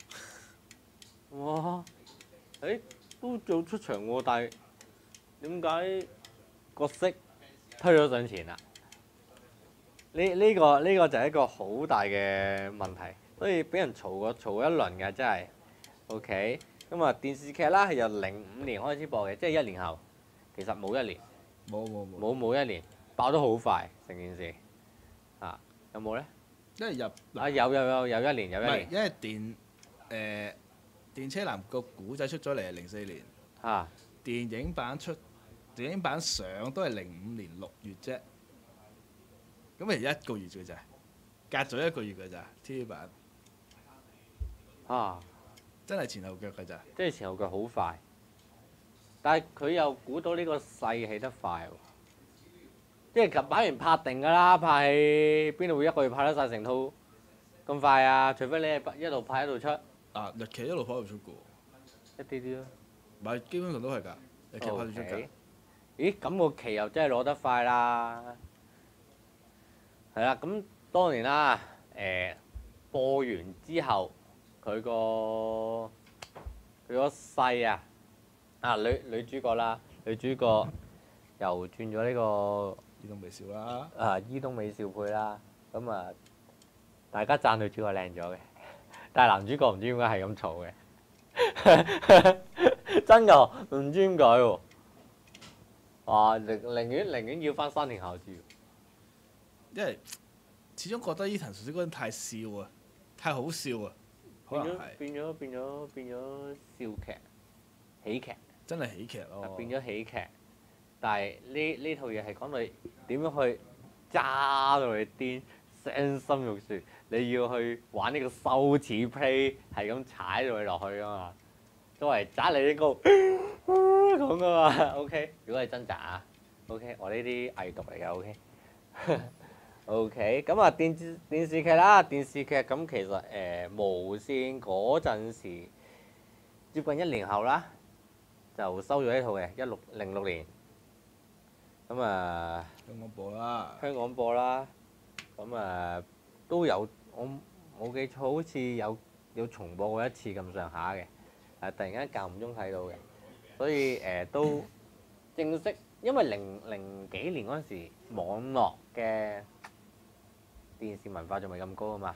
哇！都做出場喎，但係點解角色推咗上前啦？呢個就係一個好大嘅問題，所以俾人嘈一輪嘅真係。OK。咁啊，電視劇啦係由05年開始播嘅，即係1年後，其實冇1年，冇1年，爆得好快成件事，有冇咧？ 因為有 1年， 唔係，因為電車男個古仔出咗嚟係04年，電影版上都係05年6月啫，咁咪1個月嘅咋，隔咗1個月嘅咋 TV 版。真係前後腳㗎咋， 即係前後腳好快，但係佢又估到呢個勢起得快喎，即係擺完拍定㗎啦，拍戲邊度會1個月拍得晒成套咁快啊？除非你係一路拍一路出。 日劇一路拍一路出㗎喎。一啲啲咯。 唔係，基本上都係㗎，日劇拍到出㗎。 咦？咁個期又真係攞得快啦。係啦，咁當年啦，播完之後。佢個勢啊！女主角啦，女主角又轉咗呢個伊東美少啦。 伊東美少配啦，咁啊，大家讚女主角靚咗嘅，但係男主角唔知點解係咁嘈嘅，真㗎，唔知點解喎。寧願要翻山田孝之。 因為始終覺得伊藤順史嗰陣太笑啊，太好笑啊。 變咗笑劇、喜劇， 真係喜劇咯。 變咗喜劇，但係呢套嘢係講到點樣去揸到你癲、傷心欲絕，你要去玩呢個羞恥 play， 係咁踩到你落去噶嘛，都係揸你呢個咁噶嘛。OK， 如果係真渣 OK， 我呢啲偽毒嚟嘅 OK。OK， 咁啊電視劇啦，電視劇咁其實無線嗰陣時接近1年後啦，就收咗呢套嘅，06年。 咁啊， 香港播啦。 香港播啦，咁啊都有我冇記錯，好似有重播過一次咁上下嘅，突然間間唔中睇到嘅，所以都正式，因為零幾年嗰陣時，網絡嘅電視文化仲未咁高啊嘛。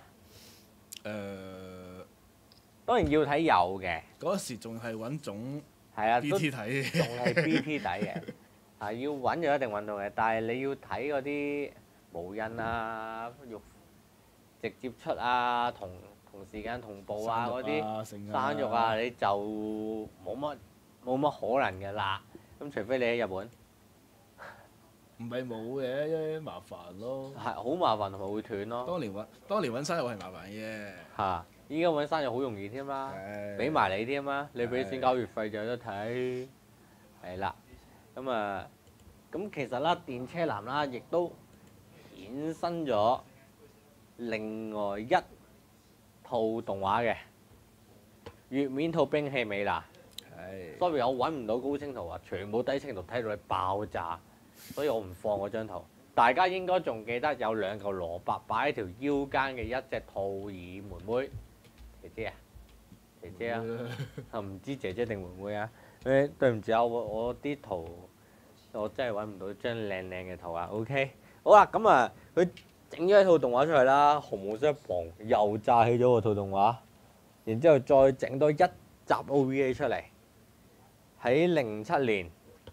當然要睇有嘅。 嗰時仲係揾種係啊， BT 睇嘅， 仲係 BT 底嘅，要揾就一定揾到嘅，但係你要睇嗰啲無印啊、直接出啊、同時間同步啊嗰啲生肉啊，你就冇乜可能嘅啦。咁除非你喺日本， 唔係冇嘅，因為麻煩咯。 係好麻煩同埋會斷咯。 當年揾生肉係麻煩嘅。 嚇！依家揾生肉好容易添啦，俾埋你添啦，你俾錢交月費就有得睇。係啦，咁其實啦，電車男啦，亦都衍生咗另外一套動畫嘅月面套兵器美娜。sorry， 我揾唔到高清圖啊，全部低清圖睇到你爆炸，所以我唔放嗰張圖。大家應該仲記得有兩嚿蘿蔔擺喺條腰間嘅一隻兔耳妹妹，姐姐啊，姐姐啊，唔知姐姐定妹妹啊？對唔住啊，我啲圖我真係揾唔到張靚靚嘅圖啊。OK， 好啦，咁啊，佢整咗一套動畫出嚟啦，紅毛猩猩又炸起咗個套動畫，然之後再整多一集 OVA 出嚟，喺07年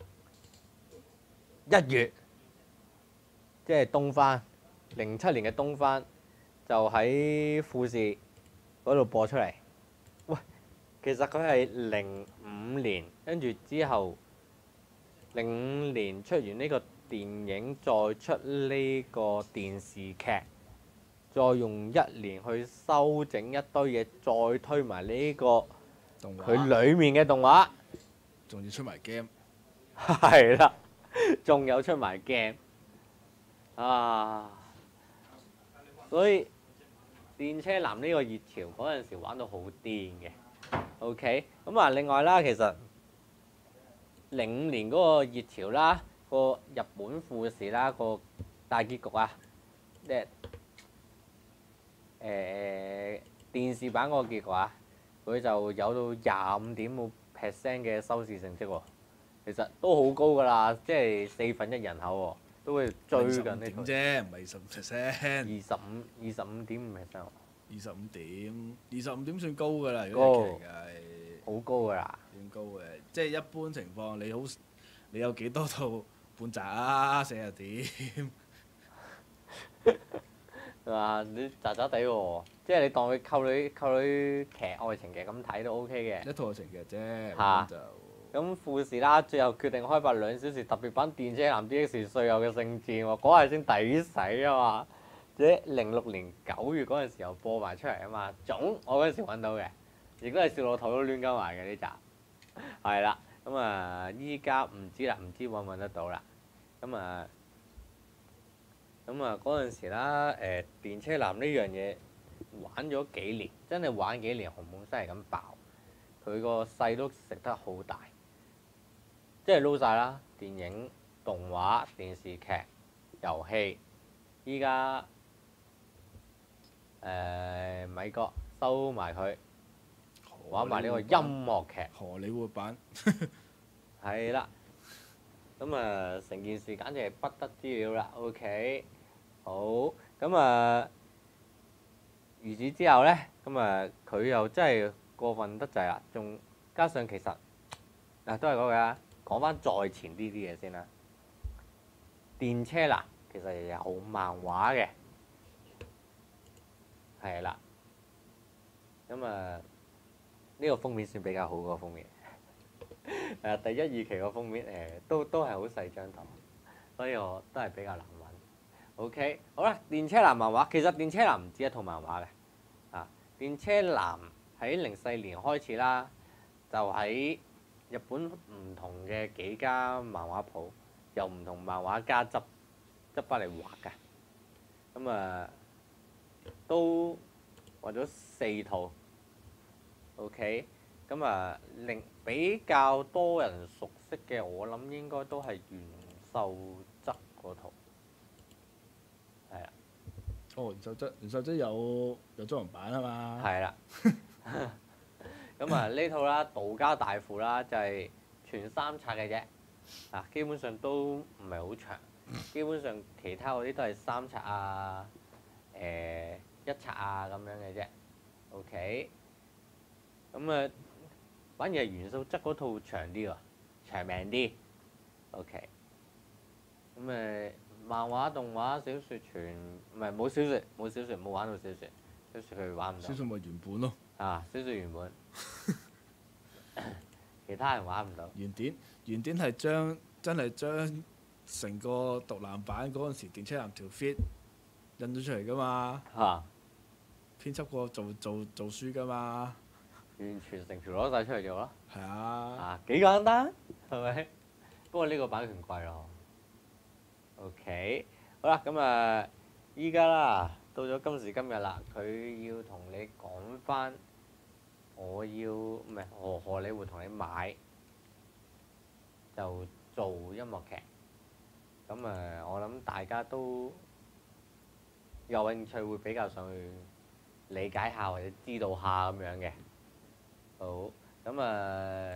1月，即係東番07年嘅東番，就喺富士嗰度播出嚟。喂，其實佢係05年，跟住之後05年出完呢個電影，再出呢個電視劇，再用1年去修整一堆嘢，再推埋呢個佢裡面嘅動畫， 仲要出埋 game。 係啦，仲有出埋 game。所以電車男呢個熱潮嗰陣時玩到好癲嘅。OK， 咁啊，另外啦，其實05年嗰個熱潮啦，個日本富士啦，個大結局啊，即係電視版嗰個結局啊，佢就有到25.5% 嘅收視成績喎，其實都好高㗎啦，即係1/4人口喎。都會追緊呢套啫，唔係25%。 25.5%。 25點算高㗎啦，如果日劇係好高㗎啦。 算高嘅，即係一般情況，你有幾多套半集啊？40點。 係嘛？你渣渣地喎，即係你當佢溝女劇、愛情劇咁睇都 OK 嘅。 一套愛情劇啫， 嚇就。 咁富士啦，最後決定開拍2小時特別版電車男 DX 歲有嘅聖戰喎，嗰係先抵使啊嘛！即係06年9月嗰陣時候播埋出嚟啊嘛，我嗰陣時揾到嘅，亦都係笑到肚都攣鳩埋嘅呢集。係啦，咁啊依家唔知啦，唔知揾唔揾得到啦。咁啊嗰陣時啦，電車男呢樣嘢玩咗幾年，真係玩幾年，紅滿真係咁爆，佢個勢都食得好大。即係撈晒啦，電影、動畫、電視劇、遊戲，依家米國收埋佢，玩埋呢個音樂劇。 荷里活版。 係啦，咁啊成件事簡直係不得之了啦。OK， 好，咁啊，如此之後咧，咁啊佢又真係過分得滯啦，仲加上其實都係嗰句啦。講翻再前啲嘢先啦，電車男其實有漫畫嘅，係啦，咁呢個封面算比較好個封面，第1、2期個封面都係好細張圖，所以我都係比較難揾。OK， 好啦，電車男漫畫其實電車男唔止一套漫畫嘅，電車男喺04年開始啦，就喺日本唔同嘅幾間漫畫鋪，由唔同漫畫家執翻嚟畫嘅，咁都畫咗4套 ，OK，咁比較多人熟悉嘅，我諗應該都係元秀則嗰套，係啊， 哦，元素則有中文版啊嘛。 係啦。咁啊呢套啦，道家大父啦，就係全3冊嘅啫，啊基本上都唔係好長，基本上其他嗰啲都係3冊啊，1冊啊咁樣嘅啫。OK，咁啊反而係元素則嗰套長啲喎，長命啲。OK，咁漫畫、動畫、小説全唔係冇小説，冇玩到小説，小説佢玩唔到。 小説咪原本咯。 啊，小説原本，其他人玩唔到。 原典係真係將成個獨男版嗰陣時電車男條 fit 印咗出嚟噶嘛。 嚇！ 編輯過做書噶嘛。 完全成條攞晒出嚟做咯。 係啊。 啊，幾簡單，係咪？不過呢個版權貴咯。OK，好啦，咁啊，依家啦，到咗今時今日啦，佢要同你講翻，我要唔係荷里活同你買，就做音樂劇。咁啊，我諗大家都有興趣，會比較上去理解下或者知道下咁樣嘅。好，咁啊，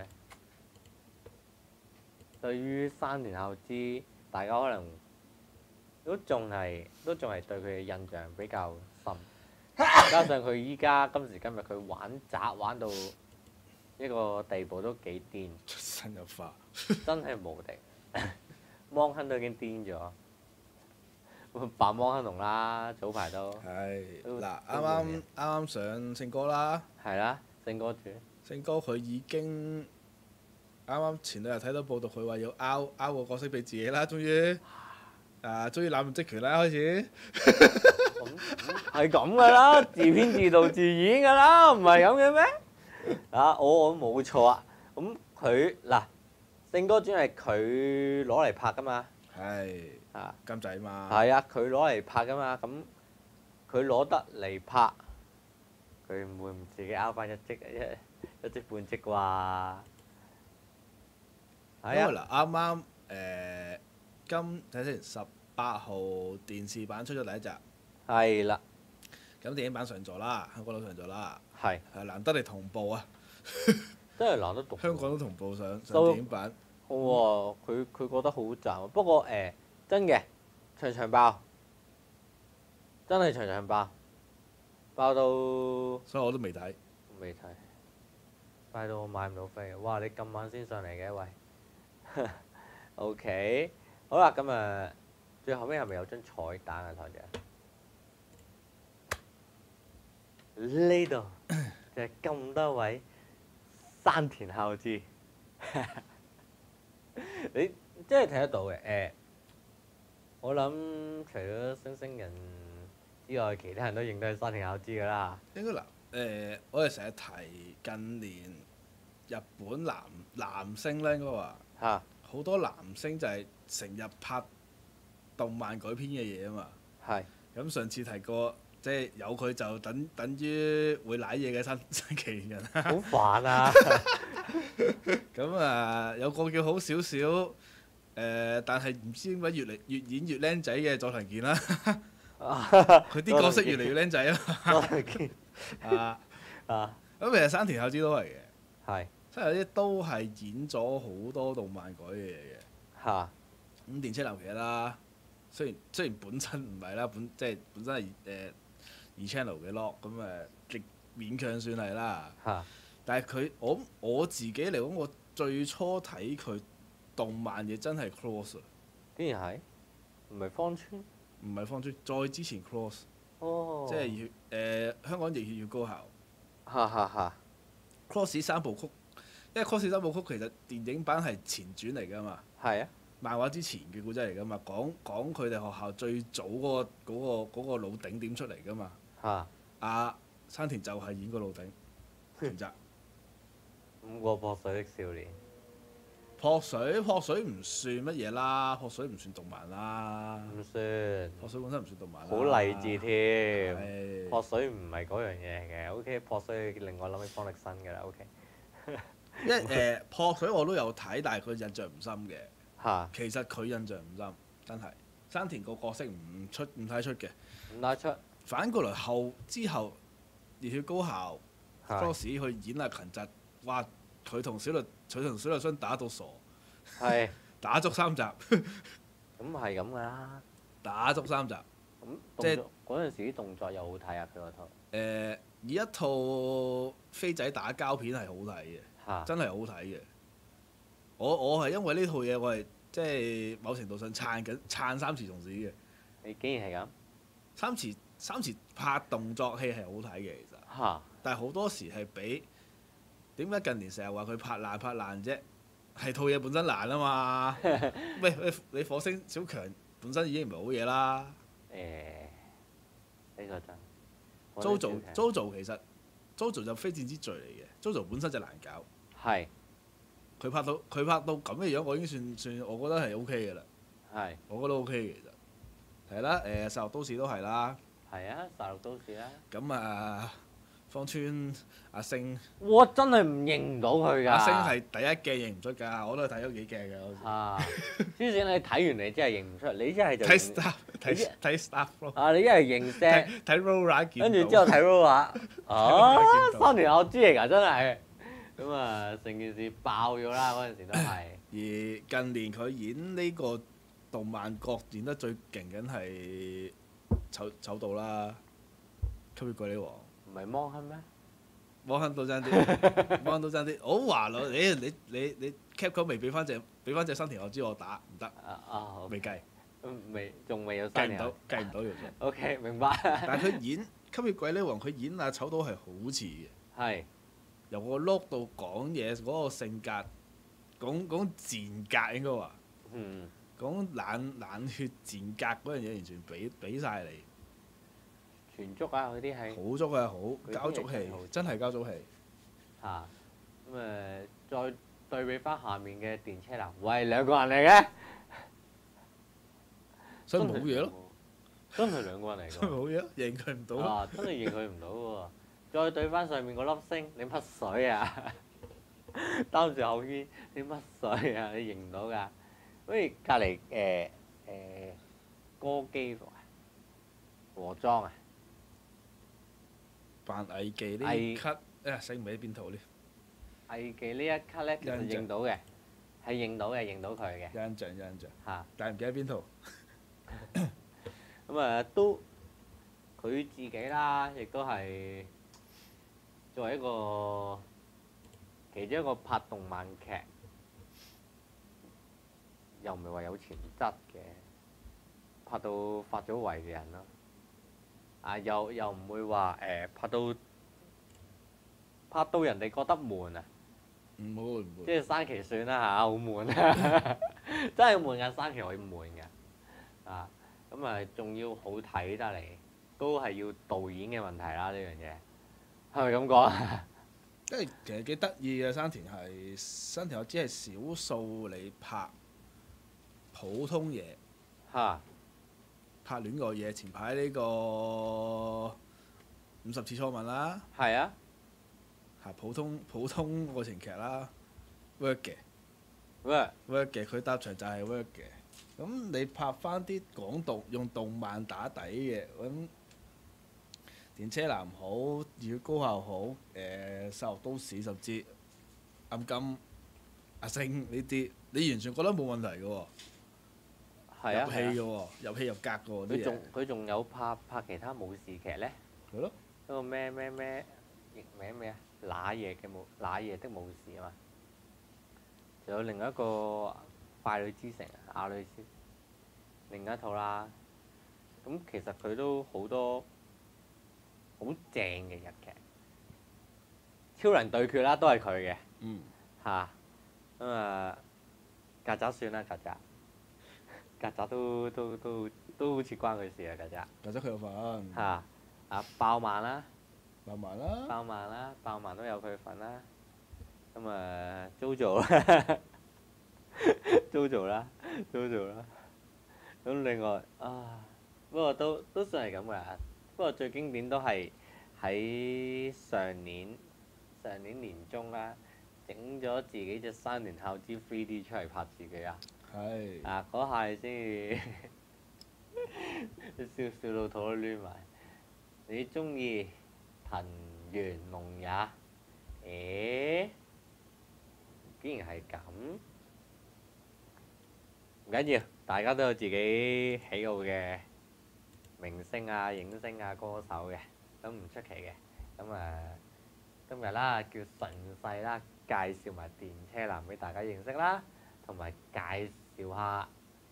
對於山田孝之，大家可能都仲係對佢嘅印象比較深，加上佢依家今時今日佢玩宅玩到一個地步都幾癲， 出神入化， 真係無敵。芒亨都已經癲咗，扮芒亨龍啦，早排都。 係嗱，啱上聖歌啦。 係啦，聖歌傳。 聖歌佢已經啱前兩日睇到報道，佢話要拗個角色俾自己啦，終於終於濫用職權啦，開始。 係咁噶啦，自編自導自演噶啦，唔係咁嘅咩？啊，我冇錯啊。咁佢嗱，聖歌傳係佢攞嚟拍噶嘛？ 係。 啊。 監製嘛。 係啊，佢攞嚟拍噶嘛，咁佢攞得嚟拍，佢唔會唔自己拗翻一職半職啩？ 因為嗱，啱啱睇先18號電視版出咗第一集。 係啦。 咁電影版上咗啦，香港都上咗啦。 係。 係難得嚟同步啊！ 真係難得同步。 香港都同步上電影版。 哇！佢覺得好賺，不過真嘅場爆，真係場爆，爆到。 所以我都未睇。 未睇。快到我買唔到飛，哇！你咁晚先上嚟嘅喂。OK，好啦，咁啊，最後尾係咪有張彩蛋啊，台長？呢度就係咁多位山田孝之，你真係睇得到嘅。我諗除咗星星人之外，其他人都認得係山田孝之㗎啦。 應該嗱，我哋成日提近年日本男星咧，應該話嚇好多男星就係成日拍動漫改編嘅嘢啊嘛。 係。 咁上次提過，即係有佢就等於會舐嘢嘅新奇人啦。 好煩啊！ 咁有個叫好少少，但係唔知點解越演越僆仔嘅佐藤健啦。佢啲角色越嚟越僆仔啊！ 佐藤健。 咁其實山田孝之都係嘅。 係。 山田孝之都係演咗好多動漫改嘅嘢嘅。 嚇。 咁電車男其實啦，雖然本身唔係啦，本身係2 channel 嘅 lock，咁極勉強算係啦。 嚇。 但係我自己嚟講，我最初睇佢動漫嘢真係 Cross 啊！ 竟然係？唔係芳村？ 唔係芳村，再之前 Cross。 哦。 即係香港熱血要高校。 嚇。 Cross 3部曲，因為 Cross 3部曲其實電影版係前傳嚟㗎嘛。 係啊。 漫畫之前嘅故仔嚟㗎嘛，講佢哋學校最早嗰個老頂點出嚟㗎嘛。 嚇。 山田就係演個老頂。全集。 5個撲水的少年。 撲水唔算乜嘢啦，撲水唔算動漫啦。 唔算。 撲水本身唔算動漫啦。 好勵志添。 係。 撲水唔係嗰樣嘢嚟嘅，OK，撲水令我諗起方力申㗎啦，OK。 因為撲水我都有睇，但係佢印象唔深嘅。 嚇。 其實佢印象唔深， 真係山田個角色唔太出嘅。 唔得出。 反過來之後，熱血高校 Cross 去演阿芹澤，哇！佢同小栗旬打到傻， 係打足3集， 咁係咁噶啦。 打足3集。 咁即係嗰陣時啲動作又好睇啊！佢嗰套以一套飛仔打交片係好睇嘅， 嚇真係好睇嘅。我係因為呢套嘢，我係即係某程度上撐三池崇史嘅。 你竟然係咁三池拍動作戲係好睇嘅，其實。 嚇但係好多時係俾點解近年成日話佢拍爛啫？係套嘢本身爛啊嘛！喂，你火星小強本身已經唔係好嘢啦。 呢個真。 Jojo 其實 Jojo 就非戰之罪嚟嘅，Jojo 本身就難搞。 係佢拍到咁嘅樣，我已經算我覺得係 OK 嘅啦。 係我覺得 OK 嘅其實。係啦，殺戮都市都係啦。 係啊，殺戮都市啦。 咁啊，芳村阿星， 我真係唔認唔到佢㗎。 阿星係第一鏡認唔出㗎，我都係睇咗幾鏡㗎。 啊！之前你睇完你真係認唔出，你一係就睇 staff 咯。 啊！你一係認聲， 睇 Rora 見到， 跟住之後睇 Roll 話，三年後知嚟㗎，真係。咁啊，成件事爆咗啦！嗰陣時都係。 而近年佢演呢個動漫角演得最勁緊係醜道啦，吸血鬼女王。 唔係芒亨咩？ 芒亨都爭啲，芒亨都爭啲。我話咯，你 Capcom 未俾翻隻新田我知我打唔得。未計。 仲未有計唔到條數。 OK， 明白。 但係佢演吸血鬼女王，佢演阿醜島係好似嘅。 係。 由個 look 到講嘢嗰個性格，講賤格應該話。講冷血賤格嗰樣嘢，完全俾晒你。 全足啊！嗰啲係。 好足啊！好交足戲，真係交足戲。 嚇！咁再對比翻下面嘅電車男，喂，兩個人嚟嘅。 所以冇嘢咯。 真係兩個人嚟㗎。 冇嘢，認佢唔到。 啊！真係認佢唔到喎。再對翻上面個粒星，你乜水啊？擔住後邊，你乜水啊？你認唔到㗎？好似隔離歌姬服啊，和裝啊， 扮藝妓呢一級，醒唔起邊套呢？ 藝妓呢一級咧，其實認到嘅，係認到佢嘅。 有印象。 嚇！ 但係唔記得邊套。 咁都佢自己啦，亦都係作為一個其中一個拍動漫劇，又唔係話有潛質嘅，拍到發咗圍嘅人咯。又唔會話拍到人哋覺得悶啊！ 唔會。 即係山崎算啦嚇，好悶啊！真係悶㗎，山崎可以悶㗎。咁仲要好睇得嚟，都係要導演嘅問題啦。呢樣嘢係咪咁講啊？ 即係其實幾得意嘅，山田我知係少數你拍普通嘢。 嚇！ 拍戀愛嘢，前排呢個50次初吻啦。 係啊。 係普通愛情劇啦 ，work 嘅。 work 嘅，佢搭場就係 work 嘅。咁你拍翻啲用動漫打底嘅，咁電車男好，熱血高校好，殺戮都市甚至暗金阿星呢啲，你完全覺得冇問題嘅喎。 係啊。 入戲嘅喎，入戲入格嘅喎。 佢仲有拍其他武士劇咧。 係咯。 嗰個咩譯名咩啊？那夜的武士啊嘛。仲有另一個快女之城亞女斯，另一套啦。咁其實佢都好多好正嘅日劇，超人對決啦，都係佢嘅。嚇！曱甴算啦，曱甴都好似關佢事啊，曱甴。 曱甴佢有份。 嚇！爆漫啦。爆漫都有佢份啦。咁JoJo 啦，JoJo 啦。咁另外不過都算係咁㗎。不過最經典都係喺上年年中啦，整咗自己隻3年孝之 3D 出嚟拍自己啊。 係。 嗰下先笑到肚都攣埋。你中意藤原龍也？誒，竟然係咁，唔緊要，大家都有自己喜好嘅明星啊、影星啊、歌手嘅，咁唔出奇嘅。咁今日啦，叫順勢啦，介紹埋電車男俾大家認識啦，同埋介紹下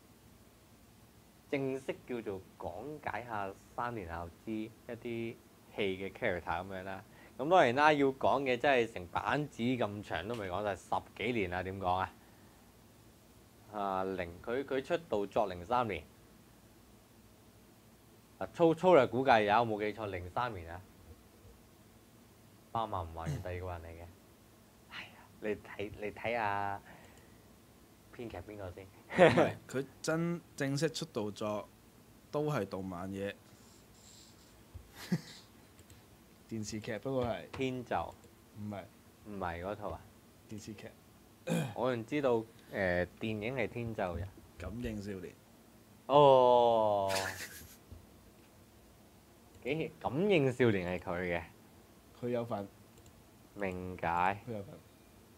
正式叫做講解下3年後之一啲戲嘅 character 咁樣啦。咁當然啦，要講嘅真係成板紙咁長都未講晒，10幾年啦，點講啊？佢出道作03年，粗略估計有冇記錯03年啊？百萬唔還原第二個人嚟嘅，係啊！你睇下編劇邊個先？ 唔係佢正式出道作都係動漫嘢，電視劇不過係天就唔係嗰套啊？ 電視劇我仲知道電影係天就嘅。 感應少年。 哦，感應少年係佢嘅， 佢有份。 明解。 佢有份。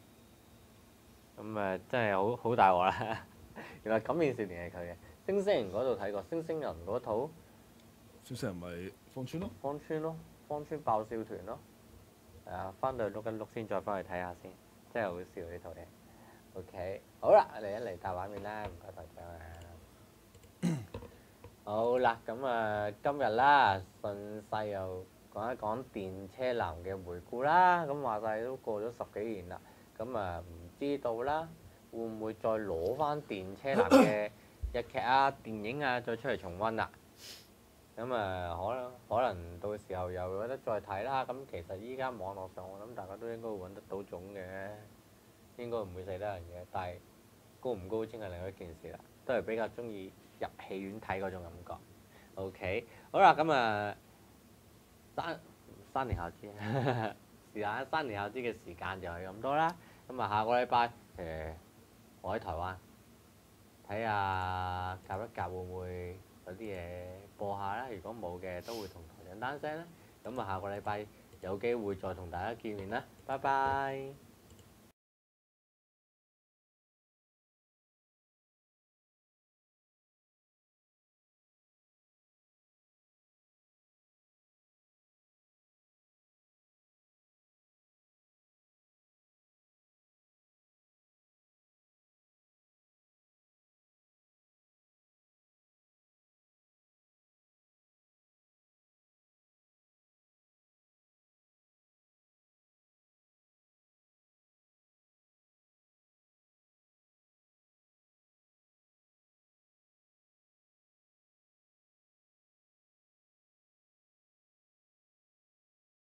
咁真係好大鑊啦！原來感應少年係佢嘅。星星人嗰度睇過，星星人嗰套。 星星人咪芳村咯。 芳村咯，芳村爆笑團咯。係啊，翻到去碌一碌先，再翻去睇下先，真係好笑呢套嘢。OK，好啦，嚟一嚟大畫面啦，唔該台長啊。好啦，咁今日啦，順勢又講一講電車男嘅回顧啦。咁話晒都過咗10幾年啦，咁唔知道啦，會唔會再攞翻電車男嘅日劇啊、電影啊，再出嚟重溫啦？咁可能到時候又有得再睇啦。咁其實依家網絡上，我諗大家都應該會揾得到種嘅，應該唔會死得人嘅。但係高唔高清係另一件事啦，都係比較中意入戲院睇嗰種感覺。OK，好啦，咁三年後知，時間3年後知嘅時間就係咁多啦。咁下個禮拜我喺台灣睇下夾一夾會唔會有啲嘢播下啦。如果冇嘅，都會同台長單聲啦。咁下個禮拜有機會再同大家見面啦。拜拜。